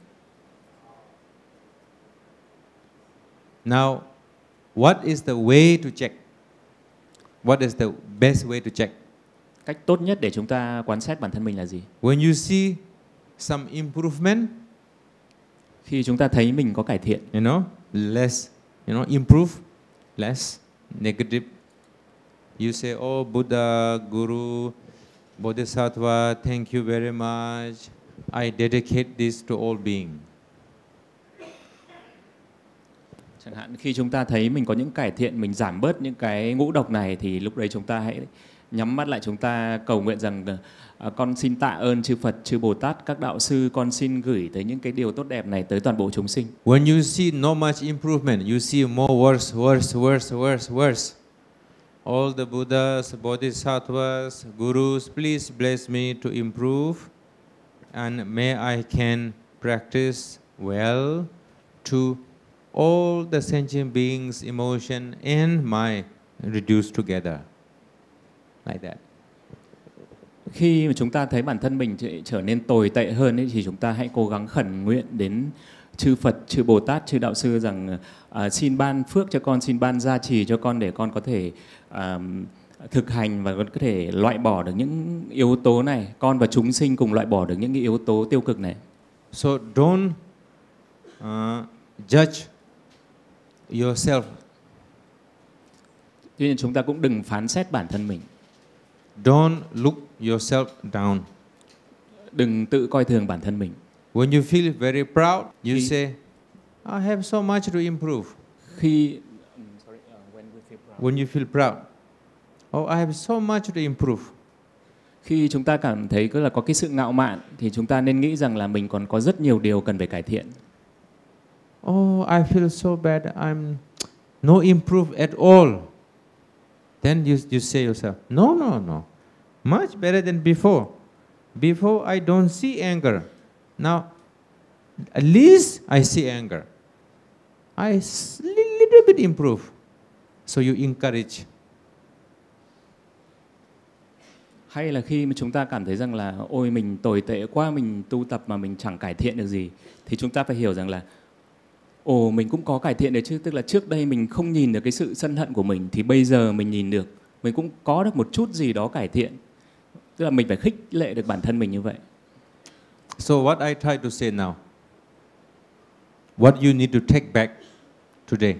Now, what is the way to check? What is the best way to check? Cách tốt nhất để chúng ta quán xét bản thân mình là gì? When you see some improvement, Khi chúng ta thấy mình có cải thiện, you know, less, you know, improve, less negative. You say, oh, Buddha, Guru, Bodhisattva, thank you very much. I dedicate this to all beings. chẳng hạn khi chúng ta thấy mình có những cải thiện, mình giảm bớt những cái ngũ độc này, thì lúc đấy chúng ta hãy nhắm mắt lại, chúng ta cầu nguyện rằng à, con xin tạ ơn chư Phật, chư Bồ Tát, các đạo sư, con xin gửi tới những cái điều tốt đẹp này tới toàn bộ chúng sinh. When you see no much improvement, you see more worse, worse, worse, worse, worse. All the Buddhas, Bodhisattvas, Gurus, please bless me to improve, and may I can practice well to all the sentient beings' emotion and mind reduced together. Like that. Khi mà chúng ta thấy bản thân mình trở nên tồi tệ hơn ấy, thì chúng ta hãy cố gắng khẩn nguyện đến chư Phật, chư Bồ Tát, chư đạo sư rằng à, xin ban phước cho con, xin ban gia trì cho con để con có thể à, thực hành và có thể loại bỏ được những yếu tố này. Con và chúng sinh cùng loại bỏ được những cái yếu tố tiêu cực này. So don't uh, judge yourself. Tuy nhiên chúng ta cũng đừng phán xét bản thân mình. Don't look yourself down. Đừng tự coi thường bản thân mình. When you feel very proud, you Khi- say, I have so much to improve. Khi When you feel proud, oh, I have so much to improve. khi chúng ta cảm thấy cứ là có cái sự ngạo mạn thì chúng ta nên nghĩ rằng là mình còn có rất nhiều điều cần phải cải thiện. Oh, I feel so bad. I'm no improve at all. Then you, you say yourself, no, no, no. Much better than before. Before I don't see anger. Now At least I see anger. I s- li- little bit improve. So you encourage. Hay là khi mà chúng ta cảm thấy rằng là ôi mình tồi tệ quá, mình tu tập mà mình chẳng cải thiện được gì, thì chúng ta phải hiểu rằng là ồ mình cũng có cải thiện được chứ, tức là trước đây mình không nhìn được cái sự sân hận của mình thì bây giờ mình nhìn được, mình cũng có được một chút gì đó cải thiện. Tức là mình phải khích lệ được bản thân mình như vậy. So what I try to say now, what you need to take back today.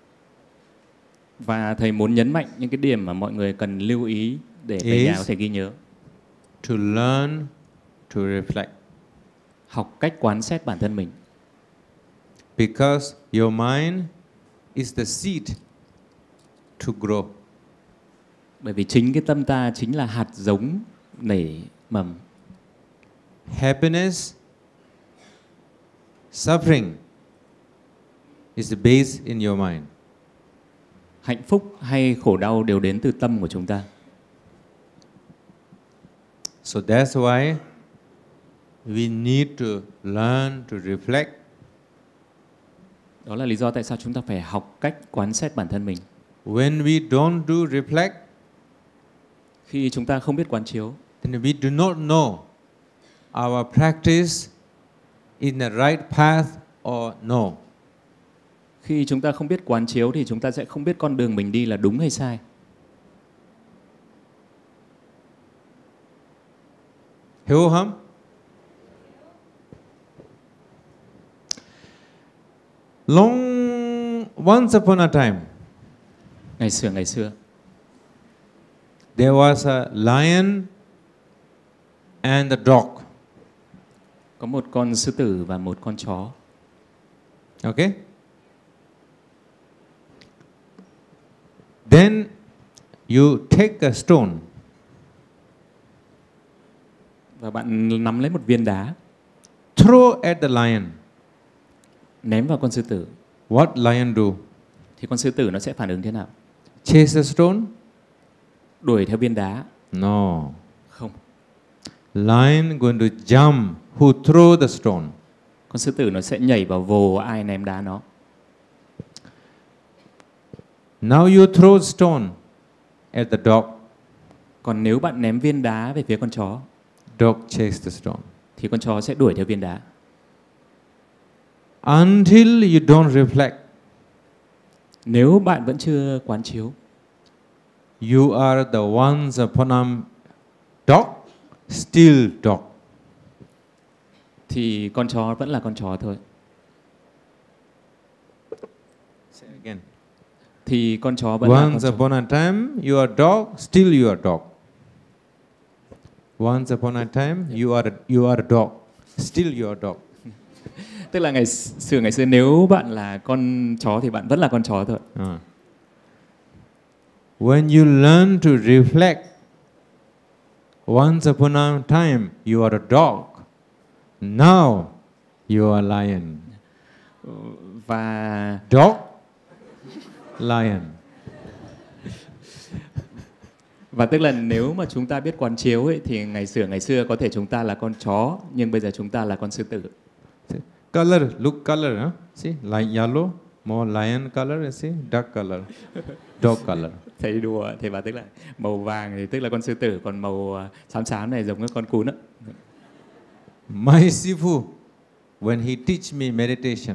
Và thầy muốn nhấn mạnh những cái điểm mà mọi người cần lưu ý để về nhà có thể ghi nhớ. To learn to reflect. Học cách quán xét bản thân mình. Because your mind is the seed to grow. Bởi vì chính cái tâm ta chính là hạt giống nảy mầm. Happiness, suffering is the base in your mind. Hạnh phúc hay khổ đau đều đến từ tâm của chúng ta. So that's why we need to learn to reflect. Đó là lý do tại sao chúng ta phải học cách quán xét bản thân mình. When we don't do reflect, khi chúng ta không biết quán chiếu, then we do not know our practice in the right path or no. Khi chúng ta không biết quán chiếu thì chúng ta sẽ không biết con đường mình đi là đúng hay sai. Hiểu không? Long once upon a time, Ngày xưa ngày xưa, there was a lion and a dog. có một con sư tử và một con chó. Okay? Then you take a stone. Và bạn nắm lấy một viên đá, Throw at the lion. ném vào con sư tử. What lion do? Thì con sư tử nó sẽ phản ứng thế nào? Chase the stone? Đuổi theo viên đá? No. Không. Lion going to jump who throw the stone. Con sư tử nó sẽ nhảy vào vồ ai ném đá nó. Now you throw stone at the dog. Còn nếu bạn ném viên đá về phía con chó, Dog chase the stone. thì con chó sẽ đuổi theo viên đá. Until you don't reflect, Nếu bạn vẫn chưa quán chiếu, you are the once upon a dog, still dog. thì con chó vẫn là con chó thôi. Say again. Thì con chó vẫn là con Once chó. upon a time, you are dog, still you are dog. Once upon a time, you are a, you are a dog, still you are dog. Tức là ngày xưa ngày xưa nếu bạn là con chó thì bạn vẫn là con chó thôi. Uh. When you learn to reflect, once upon a time, you are a dog. Now, you are a lion. Và Dog, lion. và tức là nếu mà chúng ta biết quán chiếu ấy, thì ngày xưa ngày xưa có thể chúng ta là con chó, nhưng bây giờ chúng ta là con sư tử. Color, look color, huh? See, like yellow, more lion color, see, dark color, dog color. Thầy đùa, thầy bảo tức là màu vàng thì tức là con sư tử, còn màu à, xám xám này giống như con cún á. My Sifu, when he teach me meditation,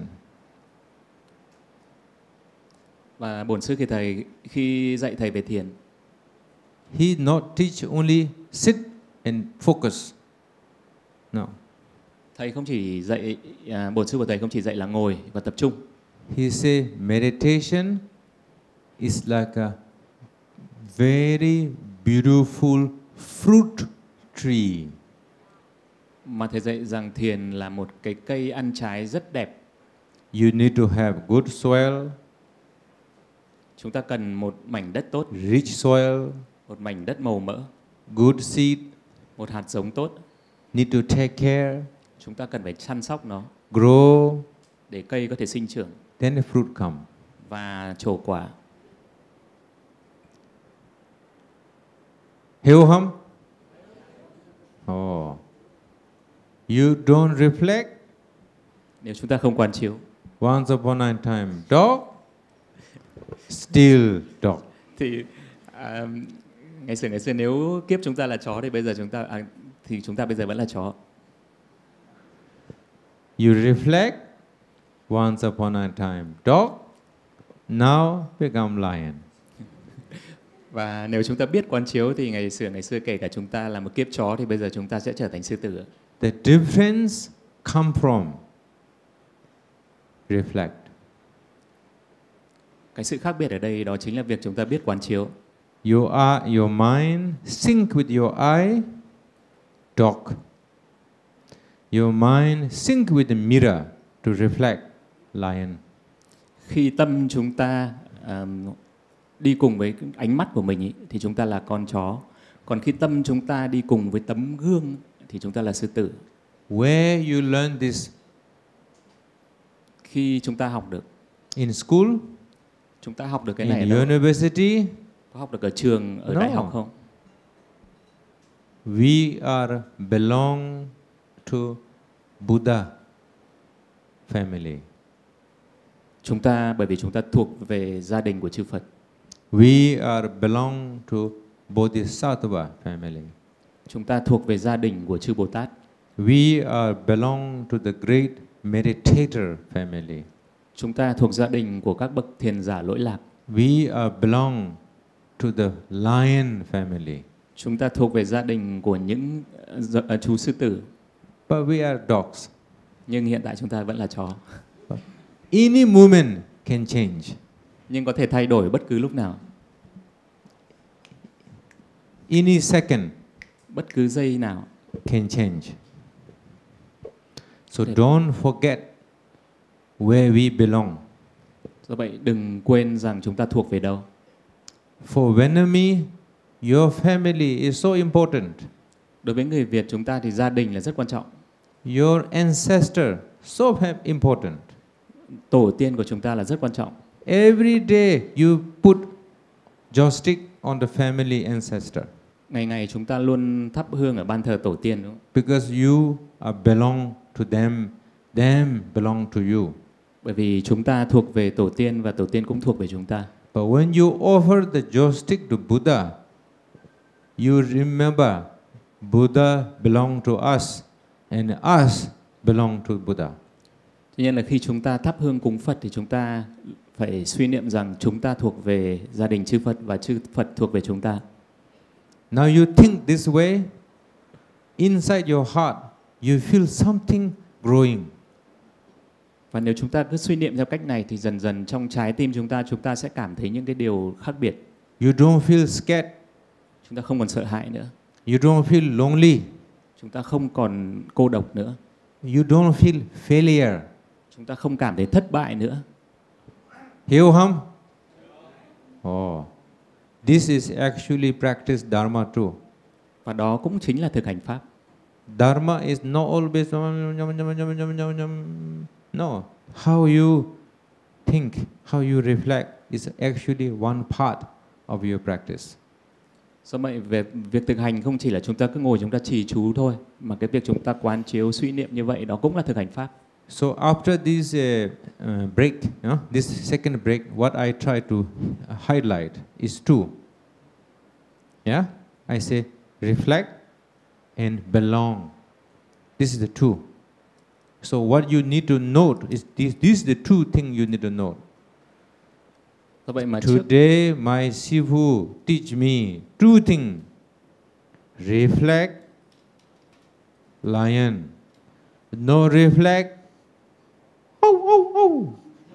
Và bổn sư khi thầy khi dạy thầy về thiền, he not teach only sit and focus. No. thầy không chỉ dạy à, bổn sư của thầy không chỉ dạy là ngồi và tập trung. He say meditation is like a very beautiful fruit tree. Mà thầy dạy rằng thiền là một cái cây ăn trái rất đẹp. You need to have good soil, Chúng ta cần một mảnh đất tốt, rich soil, một mảnh đất màu mỡ, good seed, một hạt giống tốt. need to take care, Chúng ta cần phải chăm sóc nó grow, để cây có thể sinh trưởng then the fruit come. và trổ quả. Hiểu không? Oh. You don't reflect, Nếu chúng ta không quán chiếu. Once upon a time, dog, still dog. Thì à, ngày xưa ngày xưa nếu kiếp chúng ta là chó thì bây giờ chúng ta à, thì chúng ta bây giờ vẫn là chó. You reflect, once upon a time, dog, now become lion. Và nếu chúng ta biết quán chiếu thì ngày xưa ngày xưa kể cả chúng ta là một kiếp chó thì bây giờ chúng ta sẽ trở thành sư tử. The difference come from reflect. Cái sự khác biệt ở đây đó chính là việc chúng ta biết quán chiếu. You are your mind sync with your eye, dog. Your mind sync with the mirror to reflect, lion. Khi tâm chúng ta um, đi cùng với ánh mắt của mình ý, thì chúng ta là con chó. Còn khi tâm chúng ta đi cùng với tấm gương thì chúng ta là sư tử. Where you learn this? Khi chúng ta học được. In school? Chúng ta học được cái này in ở đâu? University? Có học được ở trường, ở No. đại học không? We are belong to Buddha family. Chúng ta bởi vì chúng ta thuộc về gia đình của chư Phật. We are belong to Bodhisattva family. Chúng ta thuộc về gia đình của chư Bồ Tát. We are belong to the great meditator family. Chúng ta thuộc gia đình của các bậc thiền giả lỗi lạc. We are belong to the lion family. Chúng ta thuộc về gia đình của những uh, chú sư tử. But we are dogs. Nhưng hiện tại chúng ta vẫn là chó. Any moment can change. Nhưng có thể thay đổi bất cứ lúc nào. Any second Bất cứ giây nào can change. So don't forget where we belong. Do vậy đừng quên rằng chúng ta thuộc về đâu. For Vietnamese, your family is so important. Đối với người Việt chúng ta thì gia đình là rất quan trọng. Your ancestor so important. Tổ tiên của chúng ta là rất quan trọng. Every day you put joystick on the family ancestor. Ngày ngày chúng ta luôn thắp hương ở ban thờ tổ tiên, đúng không? Because you are belong to them, them belong to you. Bởi vì chúng ta thuộc về tổ tiên và tổ tiên cũng thuộc về chúng ta. But when you offer the joystick to Buddha, you remember Buddha belong to us and us belong to Buddha. Tuy nhiên là khi chúng ta thắp hương cúng Phật thì chúng ta phải suy niệm rằng chúng ta thuộc về gia đình chư Phật và chư Phật thuộc về chúng ta. Now you think this way, inside your heart you feel something growing. Và nếu chúng ta cứ suy niệm theo cách này thì dần dần trong trái tim chúng ta chúng ta sẽ cảm thấy những cái điều khác biệt. You don't feel scared. Chúng ta không còn sợ hãi nữa. You don't feel lonely. Chúng ta không còn cô độc nữa. You don't feel failure. Chúng ta không cảm thấy thất bại nữa. Hiểu không? Oh, this is actually practice Dharma too. Và đó cũng chính là thực hành Pháp. Dharma is not always no. How you think, how you reflect is actually one part of your practice. Do vậy về việc thực hành không chỉ là chúng ta cứ ngồi chúng ta trì chú thôi, mà cái việc chúng ta quán chiếu suy niệm như vậy đó cũng là thực hành Pháp. So after this uh, uh, break, you know, this second break, what I try to highlight is two. Yeah, I say reflect and belong. This is the two. So what you need to note is this. This is the two things you need to note. Do vậy mà trước Today my Sifu teach me two things. Reflect, lion. No reflect. Oh, oh, oh.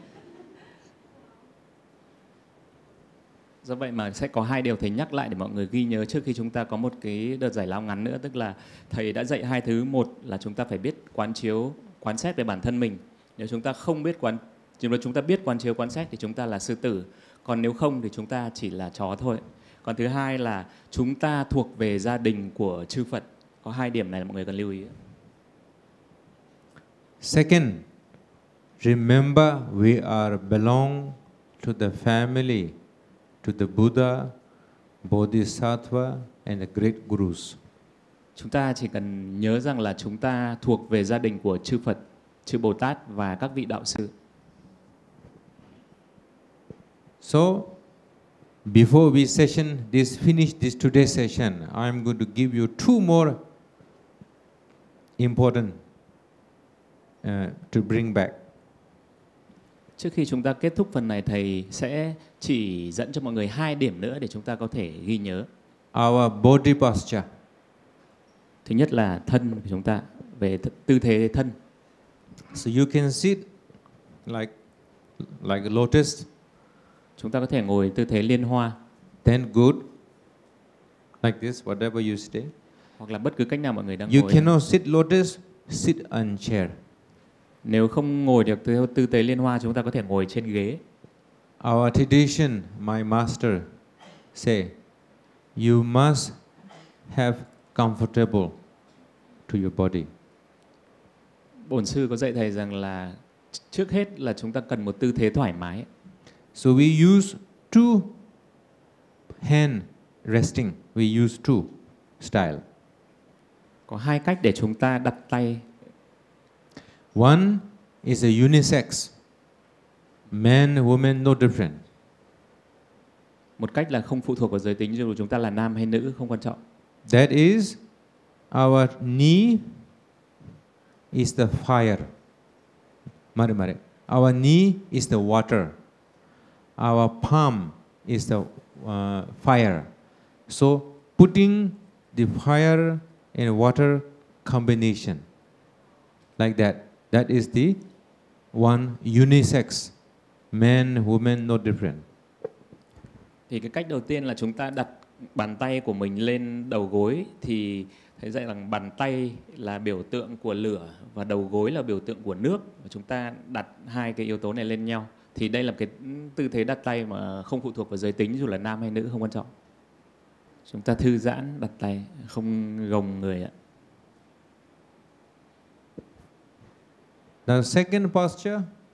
Do vậy mà sẽ có hai điều thầy nhắc lại để mọi người ghi nhớ trước khi chúng ta có một cái đợt giải lao ngắn nữa. Tức là thầy đã dạy hai thứ. Một là chúng ta phải biết quán chiếu, quán xét về bản thân mình. Nếu chúng ta không biết quán, nếu chúng ta biết quán chiếu, quán xét thì chúng ta là sư tử. Còn nếu không thì chúng ta chỉ là chó thôi. Còn thứ hai là chúng ta thuộc về gia đình của chư Phật. Có hai điểm này là mọi người cần lưu ý. Second, remember we are belong to the family, to the Buddha, Bodhisattva and the great gurus. Chúng ta chỉ cần nhớ rằng là chúng ta thuộc về gia đình của chư Phật, chư Bồ Tát và các vị đạo sư. So, before we session this finish this today's session, I'm going to give you two more important uh, to bring back. Trước khi chúng ta kết thúc phần này, thầy sẽ chỉ dẫn cho mọi người hai điểm nữa để chúng ta có thể ghi nhớ. Our body posture. Thứ nhất là thân của chúng ta, về th- tư thế thân. So you can sit like like a lotus. Chúng ta có thể ngồi tư thế liên hoa. Then good. Like this, whatever you stay. Hoặc là bất cứ cách nào mọi người đang You ngồi. cannot sit lotus, sit on chair. Nếu không ngồi được theo tư thế liên hoa, chúng ta có thể ngồi trên ghế. Our tradition, my master say, you must have comfortable to your body. Bổn sư có dạy thầy rằng là trước hết là chúng ta cần một tư thế thoải mái. So we use two hand resting. We use two style. Có hai cách để chúng ta đặt tay. One is a unisex. Man, woman, no different. Một cách là không phụ thuộc vào giới tính, dù chúng ta là nam hay nữ không quan trọng. That is, our knee is the fire. Mare mare. Our knee is the water. Our palm is the uh, fire. So putting the fire and water combination like that, that is the one unisex. Man, woman, no different. Thì cái cách đầu tiên là chúng ta đặt bàn tay của mình lên đầu gối, thì thầy dạy rằng bàn tay là biểu tượng của lửa và đầu gối là biểu tượng của nước. Và chúng ta đặt hai cái yếu tố này lên nhau. Thì đây là cái tư thế đặt tay mà không phụ thuộc vào giới tính, dù là nam hay nữ không quan trọng. Chúng ta thư giãn đặt tay, không gồng người ạ. The second posture,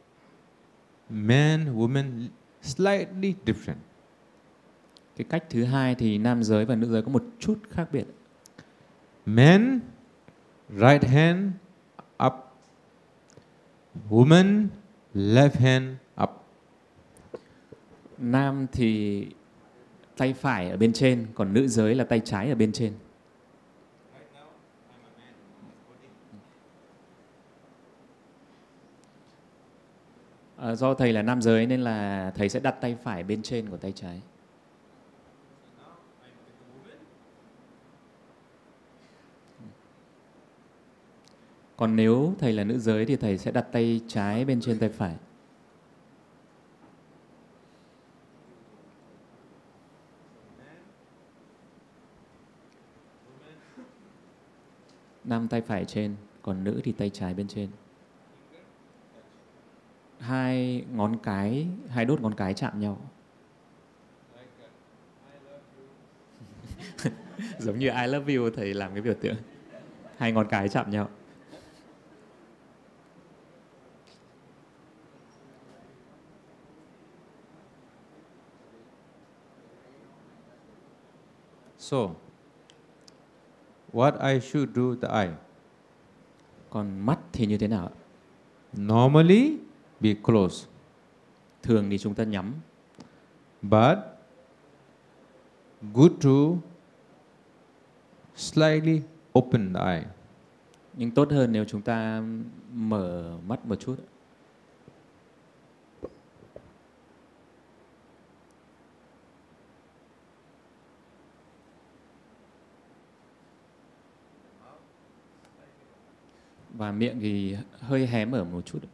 man, woman, slightly different. Cái cách thứ hai thì nam giới và nữ giới có một chút khác biệt. Man, right hand up. Woman, left hand up. Nam thì tay phải ở bên trên, còn nữ giới là tay trái ở bên trên. À, do thầy là nam giới nên là thầy sẽ đặt tay phải bên trên của tay trái. Còn nếu thầy là nữ giới thì thầy sẽ đặt tay trái bên trên tay phải. Nam tay phải trên, còn nữ thì tay trái bên trên. Hai ngón cái, hai đốt ngón cái chạm nhau. Giống như I love you, thầy làm cái biểu tượng. Hai ngón cái chạm nhau. So, what I should do the eye? Còn mắt thì như thế nào ạ? Normally, be closed. Thường thì chúng ta nhắm. But, good to slightly open the eye. Nhưng tốt hơn nếu chúng ta mở mắt một chút. Và miệng thì hơi hé mở một chút.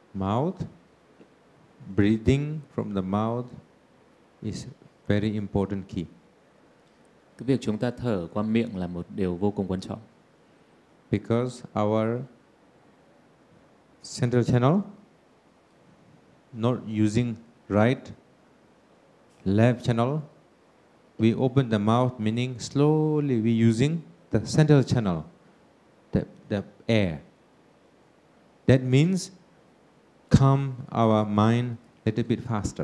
mouth, breathing from the mouth is very important key. Cái việc chúng ta thở qua miệng là một điều vô cùng quan trọng. Because our central channel not using right, left channel, we open the mouth, meaning slowly we using the central channel, the, the air. That means calm our mind a little bit faster.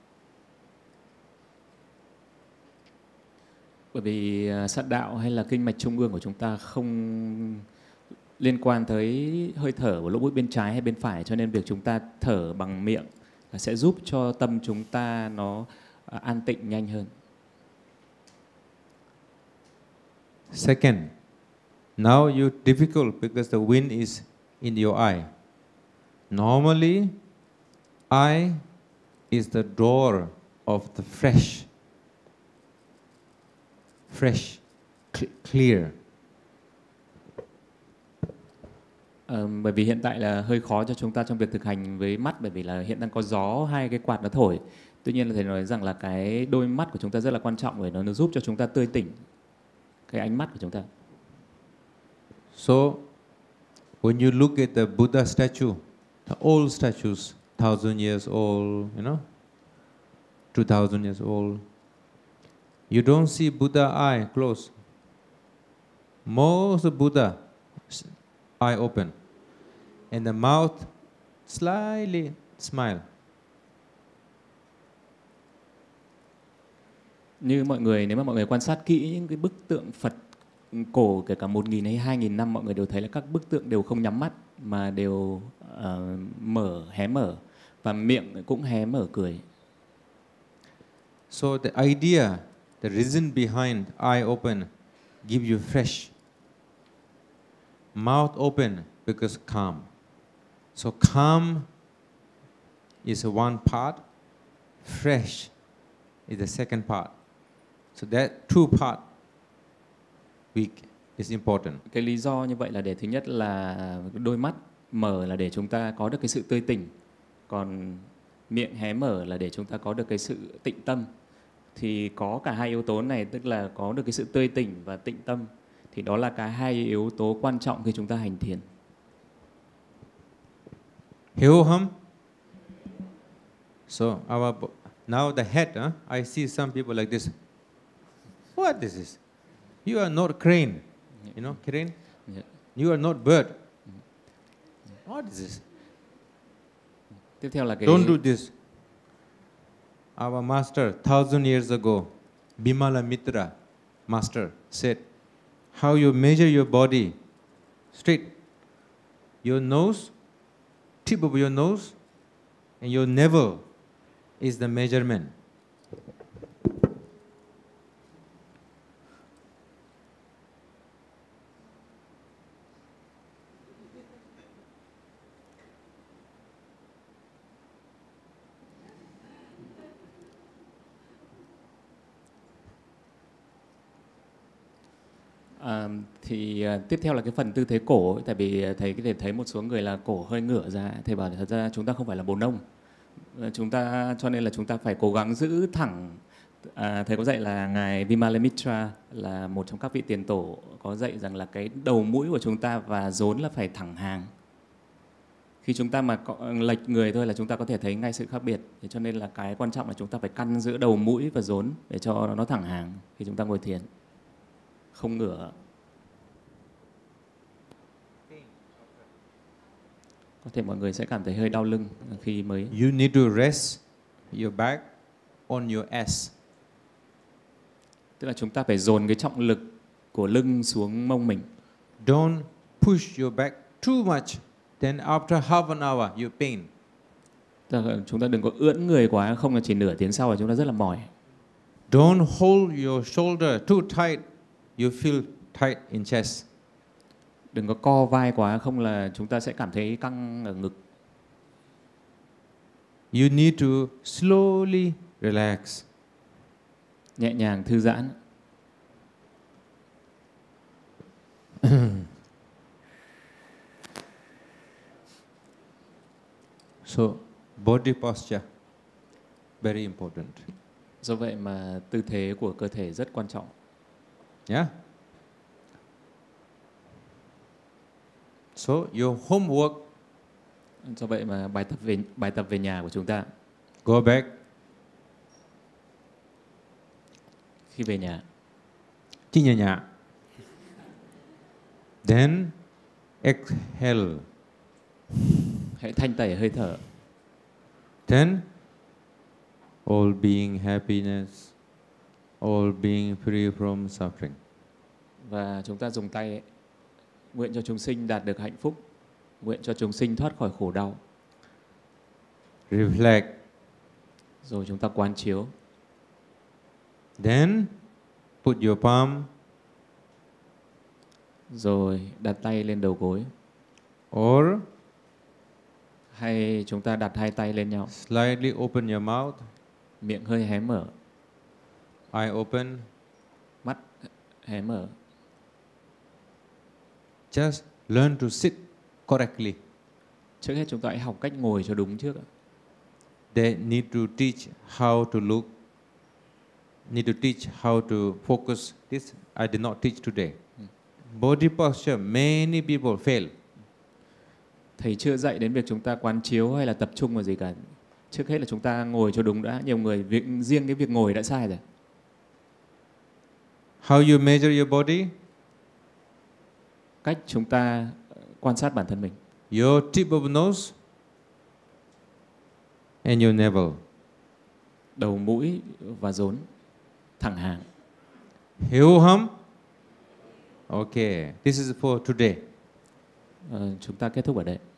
Bởi vì sát đạo hay là kinh mạch trung ương của chúng ta không liên quan tới hơi thở của lỗ mũi bên trái hay bên phải, cho nên việc chúng ta thở bằng miệng sẽ giúp cho tâm chúng ta nó an tịnh nhanh hơn. Second, now you difficult because the wind is in your eye. Normally, eye is the door of the fresh, fresh, clear. À, bởi vì hiện tại là hơi khó cho chúng ta trong việc thực hành với mắt, bởi vì là hiện đang có gió, hai cái quạt nó thổi. Tuy nhiên là thầy nói rằng là cái đôi mắt của chúng ta rất là quan trọng, bởi nó, nó giúp cho chúng ta tươi tỉnh cái ánh mắt của chúng ta. So, when you look at the Buddha statue, the old statues, thousand years old, you know, two thousand years old, you don't see Buddha eye closed. Most of Buddha eye open, and the mouth slightly smile. Như mọi người, nếu mà mọi người quan sát kỹ những cái bức tượng Phật cổ kể cả một nghìn hay hai nghìn năm, mọi người đều thấy là các bức tượng đều không nhắm mắt mà đều uh, mở, hé mở, và miệng cũng hé mở cười. So the idea, the reason behind eye open, give you fresh. Mouth open because calm. So calm is one part, fresh is the second part. So that two part weak is important. Cái lý do như vậy là để thứ nhất là đôi mắt mở là để chúng ta có được cái sự tươi tỉnh, còn miệng hé mở là để chúng ta có được cái sự tịnh tâm. Thì có cả hai yếu tố này, tức là có được cái sự tươi tỉnh và tịnh tâm, thì đó là cái hai yếu tố quan trọng khi chúng ta hành thiền. Hiểu không? So our now the head, huh? I see some people like this. What is this? You are not crane, you know, crane. Yeah. You are not bird. What is this? Tiếp theo là cái Don't do this. Our master, thousand years ago, Bimala Mitra, master, said, how you measure your body, straight. Your nose, tip of your nose, and your navel is the measurement. À, thì à, tiếp theo là cái phần tư thế cổ ấy, tại vì thầy có thể thấy một số người là cổ hơi ngửa ra, thầy bảo thật ra chúng ta không phải là bồ nông, chúng ta cho nên là chúng ta phải cố gắng giữ thẳng. À, thầy có dạy là ngài Vimalamitra là một trong các vị tiền tổ có dạy rằng là cái đầu mũi của chúng ta và rốn là phải thẳng hàng. Khi chúng ta mà có, lệch người thôi là chúng ta có thể thấy ngay sự khác biệt. Thế cho nên là cái quan trọng là chúng ta phải căn giữa đầu mũi và rốn để cho nó thẳng hàng khi chúng ta ngồi thiền, không ngửa. Có thể mọi người sẽ cảm thấy hơi đau lưng khi mới. You need to rest your back on your ass. Tức là chúng ta phải dồn cái trọng lực của lưng xuống mông mình. Don't push your back too much. Then after half an hour you pain. Tức là chúng ta đừng có ưỡn người quá, không là chỉ nửa tiếng sau là chúng ta rất là mỏi. Don't hold your shoulder too tight. You feel tight in chest. Đừng có co vai quá, không là chúng ta sẽ cảm thấy căng ở ngực. You need to slowly relax. Nhẹ nhàng thư giãn. So body posture very important. Do vậy mà tư thế của cơ thể rất quan trọng. Yeah. So your homework, Do vậy mà bài tập về bài tập về nhà của chúng ta go back, khi về nhà, chi nhà nhà. Then exhale. hãy thanh tẩy hơi thở. Then all being happiness, all being free from suffering. Và chúng ta dùng tay ấy, nguyện cho chúng sinh đạt được hạnh phúc, nguyện cho chúng sinh thoát khỏi khổ đau. Reflect. Rồi chúng ta quán chiếu. Then put your palm Rồi đặt tay lên đầu gối. or Hay chúng ta đặt hai tay lên nhau. slightly open your mouth, Miệng hơi hé mở, eye open. mắt hé mở. Just learn to sit correctly. Trước hết chúng ta hãy học cách ngồi cho đúng trước. They need to teach how to look, need to teach how to focus. This I did not teach today. Body posture, many people fail. Thầy chưa dạy đến việc chúng ta quán chiếu hay là tập trung vào gì cả. Trước hết là chúng ta ngồi cho đúng đã. Nhiều người việc, riêng cái việc ngồi đã sai rồi. How you measure your body? Cách chúng ta quan sát bản thân mình. Your tip of nose and your navel. Đầu mũi và rốn thẳng hàng. Hiểu hum? Okay, this is for today. Ờ, chúng ta kết thúc ở đây.